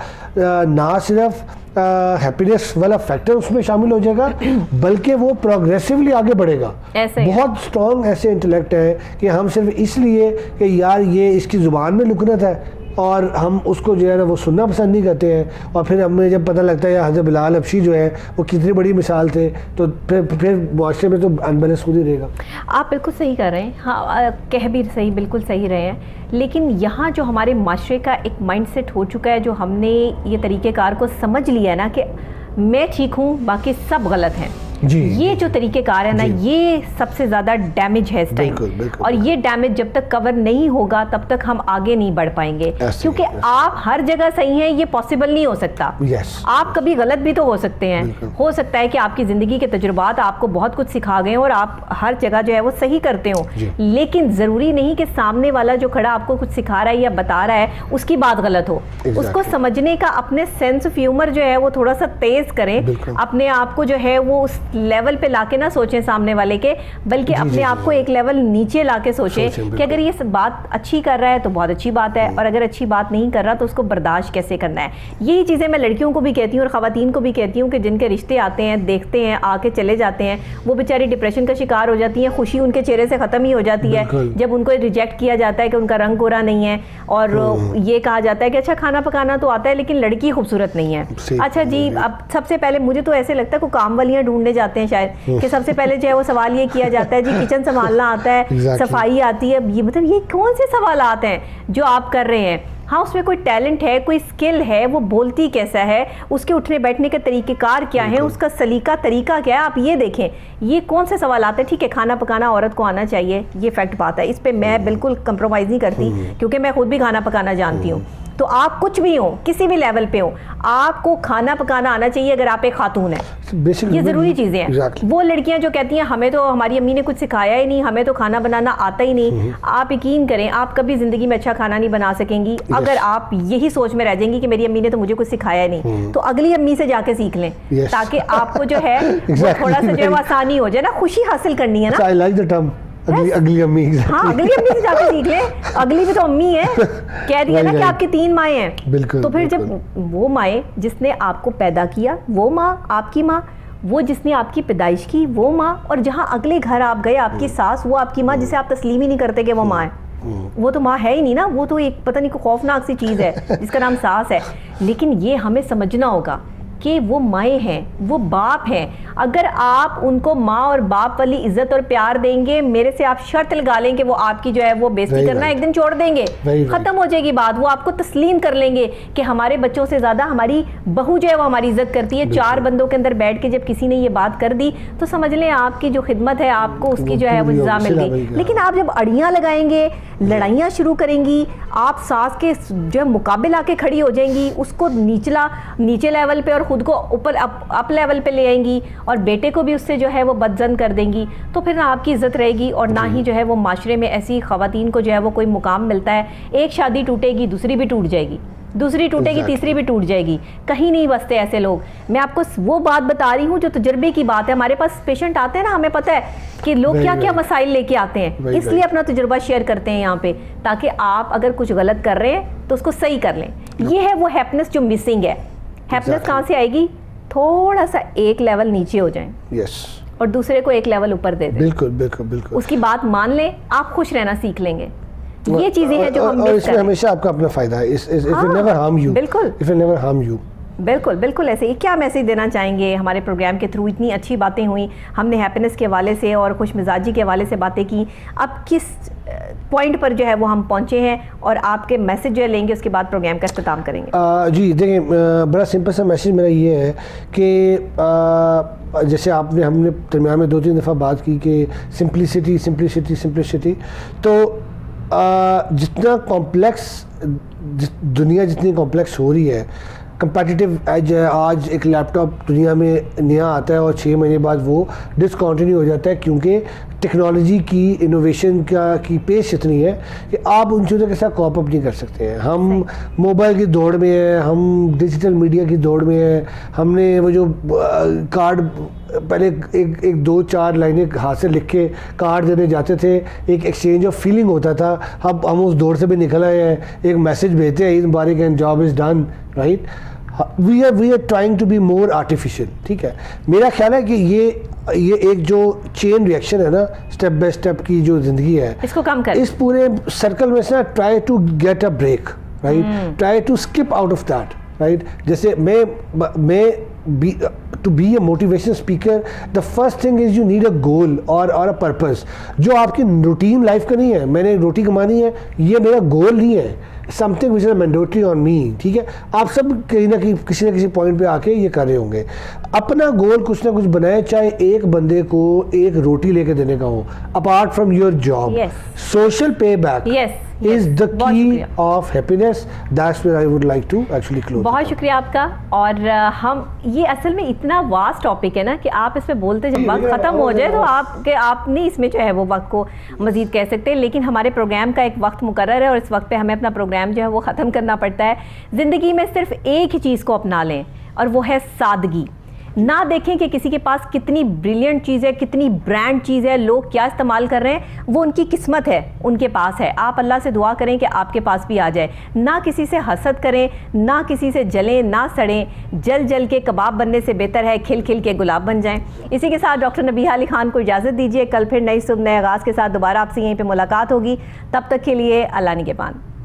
ना सिर्फ हैप्पीनेस वाला फैक्टर उसमें शामिल हो जाएगा, बल्कि वो प्रोग्रेसिवली आगे बढ़ेगा। बहुत स्ट्रॉन्ग ऐसे इंटेलेक्ट है कि हम सिर्फ इसलिए कि यार ये इसकी ज़ुबान में लुकनत है और हम उसको जो है ना वो सुनना पसंद नहीं करते हैं, और फिर हमें जब पता लगता है हज़रत बिलाल हबशी जो है वो कितनी बड़ी मिसाल थे, तो फिर मुआशरे में तो अनबैलेंस खुद ही रहेगा। आप बिल्कुल सही कर रहे हैं, हाँ कह भी सही, बिल्कुल सही रहे हैं। लेकिन यहाँ जो हमारे माशरे का एक माइंडसेट हो चुका है, जो हमने ये तरीक़ेकार को समझ लिया है ना कि मैं ठीक हूँ बाकी सब गलत हैं, ये जो तरीक़ेकार है ना, ये सबसे ज़्यादा डैमेज है इस टाइम। और ये डैमेज जब तक कवर नहीं होगा तब तक हम आगे नहीं बढ़ पाएंगे, क्योंकि आप हर जगह सही हैं ये पॉसिबल नहीं हो सकता। आप कभी गलत भी तो हो सकते हैं। हो सकता है कि आपकी ज़िंदगी के तजुर्बात आपको बहुत कुछ सिखा गए और आप हर जगह जो है वो सही करते हो, लेकिन ज़रूरी नहीं कि सामने वाला जो खड़ा आपको कुछ सिखा रहा है या बता रहा है उसकी बात गलत हो। उसको समझने का अपने सेंस ऑफ ह्यूमर जो है वो थोड़ा सा तेज़ करें, अपने आप को जो है वो उस लेवल पे लाके ना सोचें सामने वाले के, बल्कि अपने आप को एक लेवल नीचे लाके सोचें कि अगर ये बात अच्छी कर रहा है तो बहुत अच्छी बात है, और अगर अच्छी बात नहीं कर रहा तो उसको बर्दाश्त कैसे करना है। यही चीज़ें मैं लड़कियों को भी कहती हूँ और ख़वातीन को भी कहती हूँ कि जिनके रिश्ते आते हैं, देखते हैं, आके चले जाते हैं, वो बेचारी डिप्रेशन का शिकार हो जाती हैं, खुशी उनके चेहरे से ख़त्म ही हो जाती है जब उनको रिजेक्ट किया जाता है कि उनका रंग गोरा नहीं है, और ये कहा जाता है कि अच्छा खाना पकाना तो आता है लेकिन लड़की खूबसूरत नहीं है। अच्छा जी, अब सबसे पहले मुझे तो ऐसे लगता है को काम वालियाँ ढूंढने जाते हैं शायद, कि सबसे पहले जो है वो सवाल ये किया जाता है जी किचन संभालना आता है, सफाई आती है, ये मतलब ये कौन से सवाल आते हैं जो आप कर रहे हैं? हाँ, उसमें कोई टैलेंट है, कोई स्किल है, वो बोलती कैसा है, उसके उठने बैठने के तरीक़ेकार क्या है, उसका सलीका तरीका क्या है, आप ये देखें। ये कौन से सवाल आते हैं? ठीक है, खाना पकाना औरत को आना चाहिए, ये फैक्ट बात है, इस पे मैं बिल्कुल कंप्रोमाइज़ नहीं करती, क्योंकि मैं खुद भी खाना पकाना जानती हूँ। तो आप कुछ भी हो, किसी भी लेवल पे हो, आपको खाना पकाना आना चाहिए अगर आप एक खातून है। ये ज़रूरी चीज़ें हैं। वो लड़कियां जो कहती हैं हमें तो हमारी अम्मी ने कुछ सिखाया ही नहीं, हमें तो खाना बनाना आता ही नहीं, आप यकीन करें आप कभी ज़िंदगी में अच्छा खाना नहीं बना सकेंगी अगर आप यही सोच में रह जाएंगी कि मेरी अम्मी ने तो मुझे कुछ सिखाया ही नहीं। तो अगली अम्मी से जाके सीख लें, ताकि आपको जो है वो थोड़ा सा जो है वो आसानी हो जाए ना, खुशी हासिल करनी है ना। अगली अम्मी, हाँ अगली अम्मी से जाके सीख ले, अगली भी तो अम्मी है, कह दिया ना कि आपकी 3 माएँ हैं। तो फिर जब वो माएँ जिसने आपको पैदा किया, वो माँ आपकी माँ, वो जिसने आपकी पैदाइश की वो माँ, और जहाँ अगले घर आप गए आपकी सास वो आपकी माँ, जिसे आप तस्लीम ही नहीं करते कि वो माँ है। वो तो माँ है ही नहीं ना, वो तो एक पता नहीं को खौफनाक सी चीज़ है जिसका नाम सास है। लेकिन ये हमें समझना होगा कि वो माएँ हैं, वो बाप हैं। अगर आप उनको माँ और बाप वाली इज्जत और प्यार देंगे, मेरे से आप शर्त लगा लें कि वो आपकी जो है वो बेइज्जती करना एक दिन छोड़ देंगे, खत्म हो जाएगी बात। वो आपको तस्लीम कर लेंगे कि हमारे बच्चों से ज़्यादा हमारी बहू जो है वो हमारी इज्जत करती है। 4 बंदों के अंदर बैठ के जब किसी ने ये बात कर दी तो समझ लें आपकी जो खिदमत है आपको उसकी जो है वो सज़ा मिल गई। लेकिन आप जब अड़ियाँ लगाएंगे, लड़ाइयाँ शुरू करेंगी, आप सास के जो मुकाबले आके खड़ी हो जाएंगी, उसको नीचे लेवल पे और ख़ुद को ऊपर अप लेवल पे ले आएंगी, और बेटे को भी उससे जो है वो बदजन कर देंगी, तो फिर ना आपकी इज्जत रहेगी और ना ही जो है वो माशरे में ऐसी ख़वातीन को जो है वो कोई मुकाम मिलता है। एक शादी टूटेगी दूसरी भी टूट जाएगी, दूसरी टूटेगी तीसरी भी टूट जाएगी, कहीं नहीं बसते ऐसे लोग। मैं आपको वो बात बता रही हूँ जो तजर्बे की बात है। हमारे पास पेशेंट आते हैं ना, हमें पता है कि लोग क्या क्या मसाइल लेके आते हैं, इसलिए अपना तजुर्बा शेयर करते हैं यहाँ पे, ताकि आप अगर कुछ गलत कर रहे हैं तो उसको सही कर लें। ये है वो हैप्पीनेस जो मिसिंग है। हैप्पीनेस कहाँ से आएगी? थोड़ा सा एक लेवल नीचे हो जाएं, और दूसरे को एक लेवल ऊपर दे दें। बिल्कुल बिल्कुल बिल्कुल, उसकी बात मान लें, आप खुश रहना सीख लेंगे। ये चीजें हैं जो हम मिस कर रहे हैं। हमेशा आपका अपना फायदा है। If it never harm you, बिल्कुल, if it never harm you, बिल्कुल बिल्कुल ऐसे ही। क्या मैसेज देना चाहेंगे? हमारे प्रोग्राम के थ्रू इतनी अच्छी बातें हुई, हमने हैप्पीनेस के हवाले से और खुश मिजाजी के हवाले से बातें की। अब किस पॉइंट पर जो है वो हम पहुंचे हैं और आपके मैसेज जो लेंगे उसके बाद प्रोग्राम का इख्तिताम करेंगे? जी देखिए, बड़ा सिंपल सा मैसेज मेरा ये है कि जैसे हमने दरमियान में 2-3 दफ़ा बात की कि सिंप्लिसिटी सिंप्लिसिटी सिंप्लिसिटी, तो जितना कॉम्प्लेक्स दुनिया जितनी कॉम्प्लेक्स हो रही है, कंपेटिटिव एज है। आज एक लैपटॉप दुनिया में नया आता है और 6 महीने बाद वो डिसकंटिन्यू हो जाता है, क्योंकि टेक्नोलॉजी की इनोवेशन की पेश इतनी है कि आप उन चीज़ों के साथ कॉप अप नहीं कर सकते हैं। हम मोबाइल की दौड़ में हैं, हम डिजिटल मीडिया की दौड़ में हैं। हमने वो जो कार्ड पहले एक 2-4 लाइनें हाथ से लिख के कार्ड देने जाते थे, एक एक्सचेंज ऑफ फीलिंग होता था। अब हम उस दौड़ से भी निकल आए हैं, एक मैसेज भेजते हैं, ईद मुबारक and job is done, right. We are trying to be more artificial, ठीक है। मेरा ख्याल है कि ये एक जो चेन रिएक्शन है ना, स्टेप बाय स्टेप की जो ज़िंदगी है, इसको कम कर, इस पूरे सर्कल में से try to get a break, right, try to skip out of that, right. जैसे मैं to be a motivation speaker, the first thing is you need a goal or a purpose, जो आपकी रूटीन लाइफ का नहीं है। मैंने रोटी कमानी है, ये मेरा गोल नहीं है, something which is mandatory on me, ठीक है। आप सब कहीं ना कहीं किसी न किसी पॉइंट पे आके ये कर रहे होंगे। अपना गोल कुछ ना कुछ बनाए, चाहे एक बंदे को एक रोटी लेके देने का हो, apart from your job, social pay back is the key of happiness. That's where I would like to actually close. बहुत शुक्रिया आपका। और हम ये असल में इतना वास्ट टॉपिक है ना कि आप इस पे बोलते जब वक्त ख़त्म हो जाए तो आप नहीं इसमें जो है वो वक्त को मज़ीद कह सकते, लेकिन हमारे प्रोग्राम का एक वक्त मुकर्रर है और इस वक्त पे हमें अपना प्रोग्राम जो है वो ख़त्म करना पड़ता है। ज़िंदगी में सिर्फ एक ही चीज़ को अपना लें और वो है सादगी। ना देखें कि किसी के पास कितनी ब्रिलियंट चीज़ है, कितनी ब्रांड चीज़ है, लोग क्या इस्तेमाल कर रहे हैं, वो उनकी किस्मत है, उनके पास है। आप अल्लाह से दुआ करें कि आपके पास भी आ जाए। ना किसी से हसद करें, ना किसी से जलें, ना सड़ें। जल के कबाब बनने से बेहतर है खिल खिल के गुलाब बन जाएं। इसी के साथ डॉक्टर नबीहा अली खान को इजाज़त दीजिए। कल फिर नई सुबह नए आगाज़ के साथ दोबारा आपसे यहीं पर मुलाकात होगी। तब तक के लिए अल्लाह निगहबान।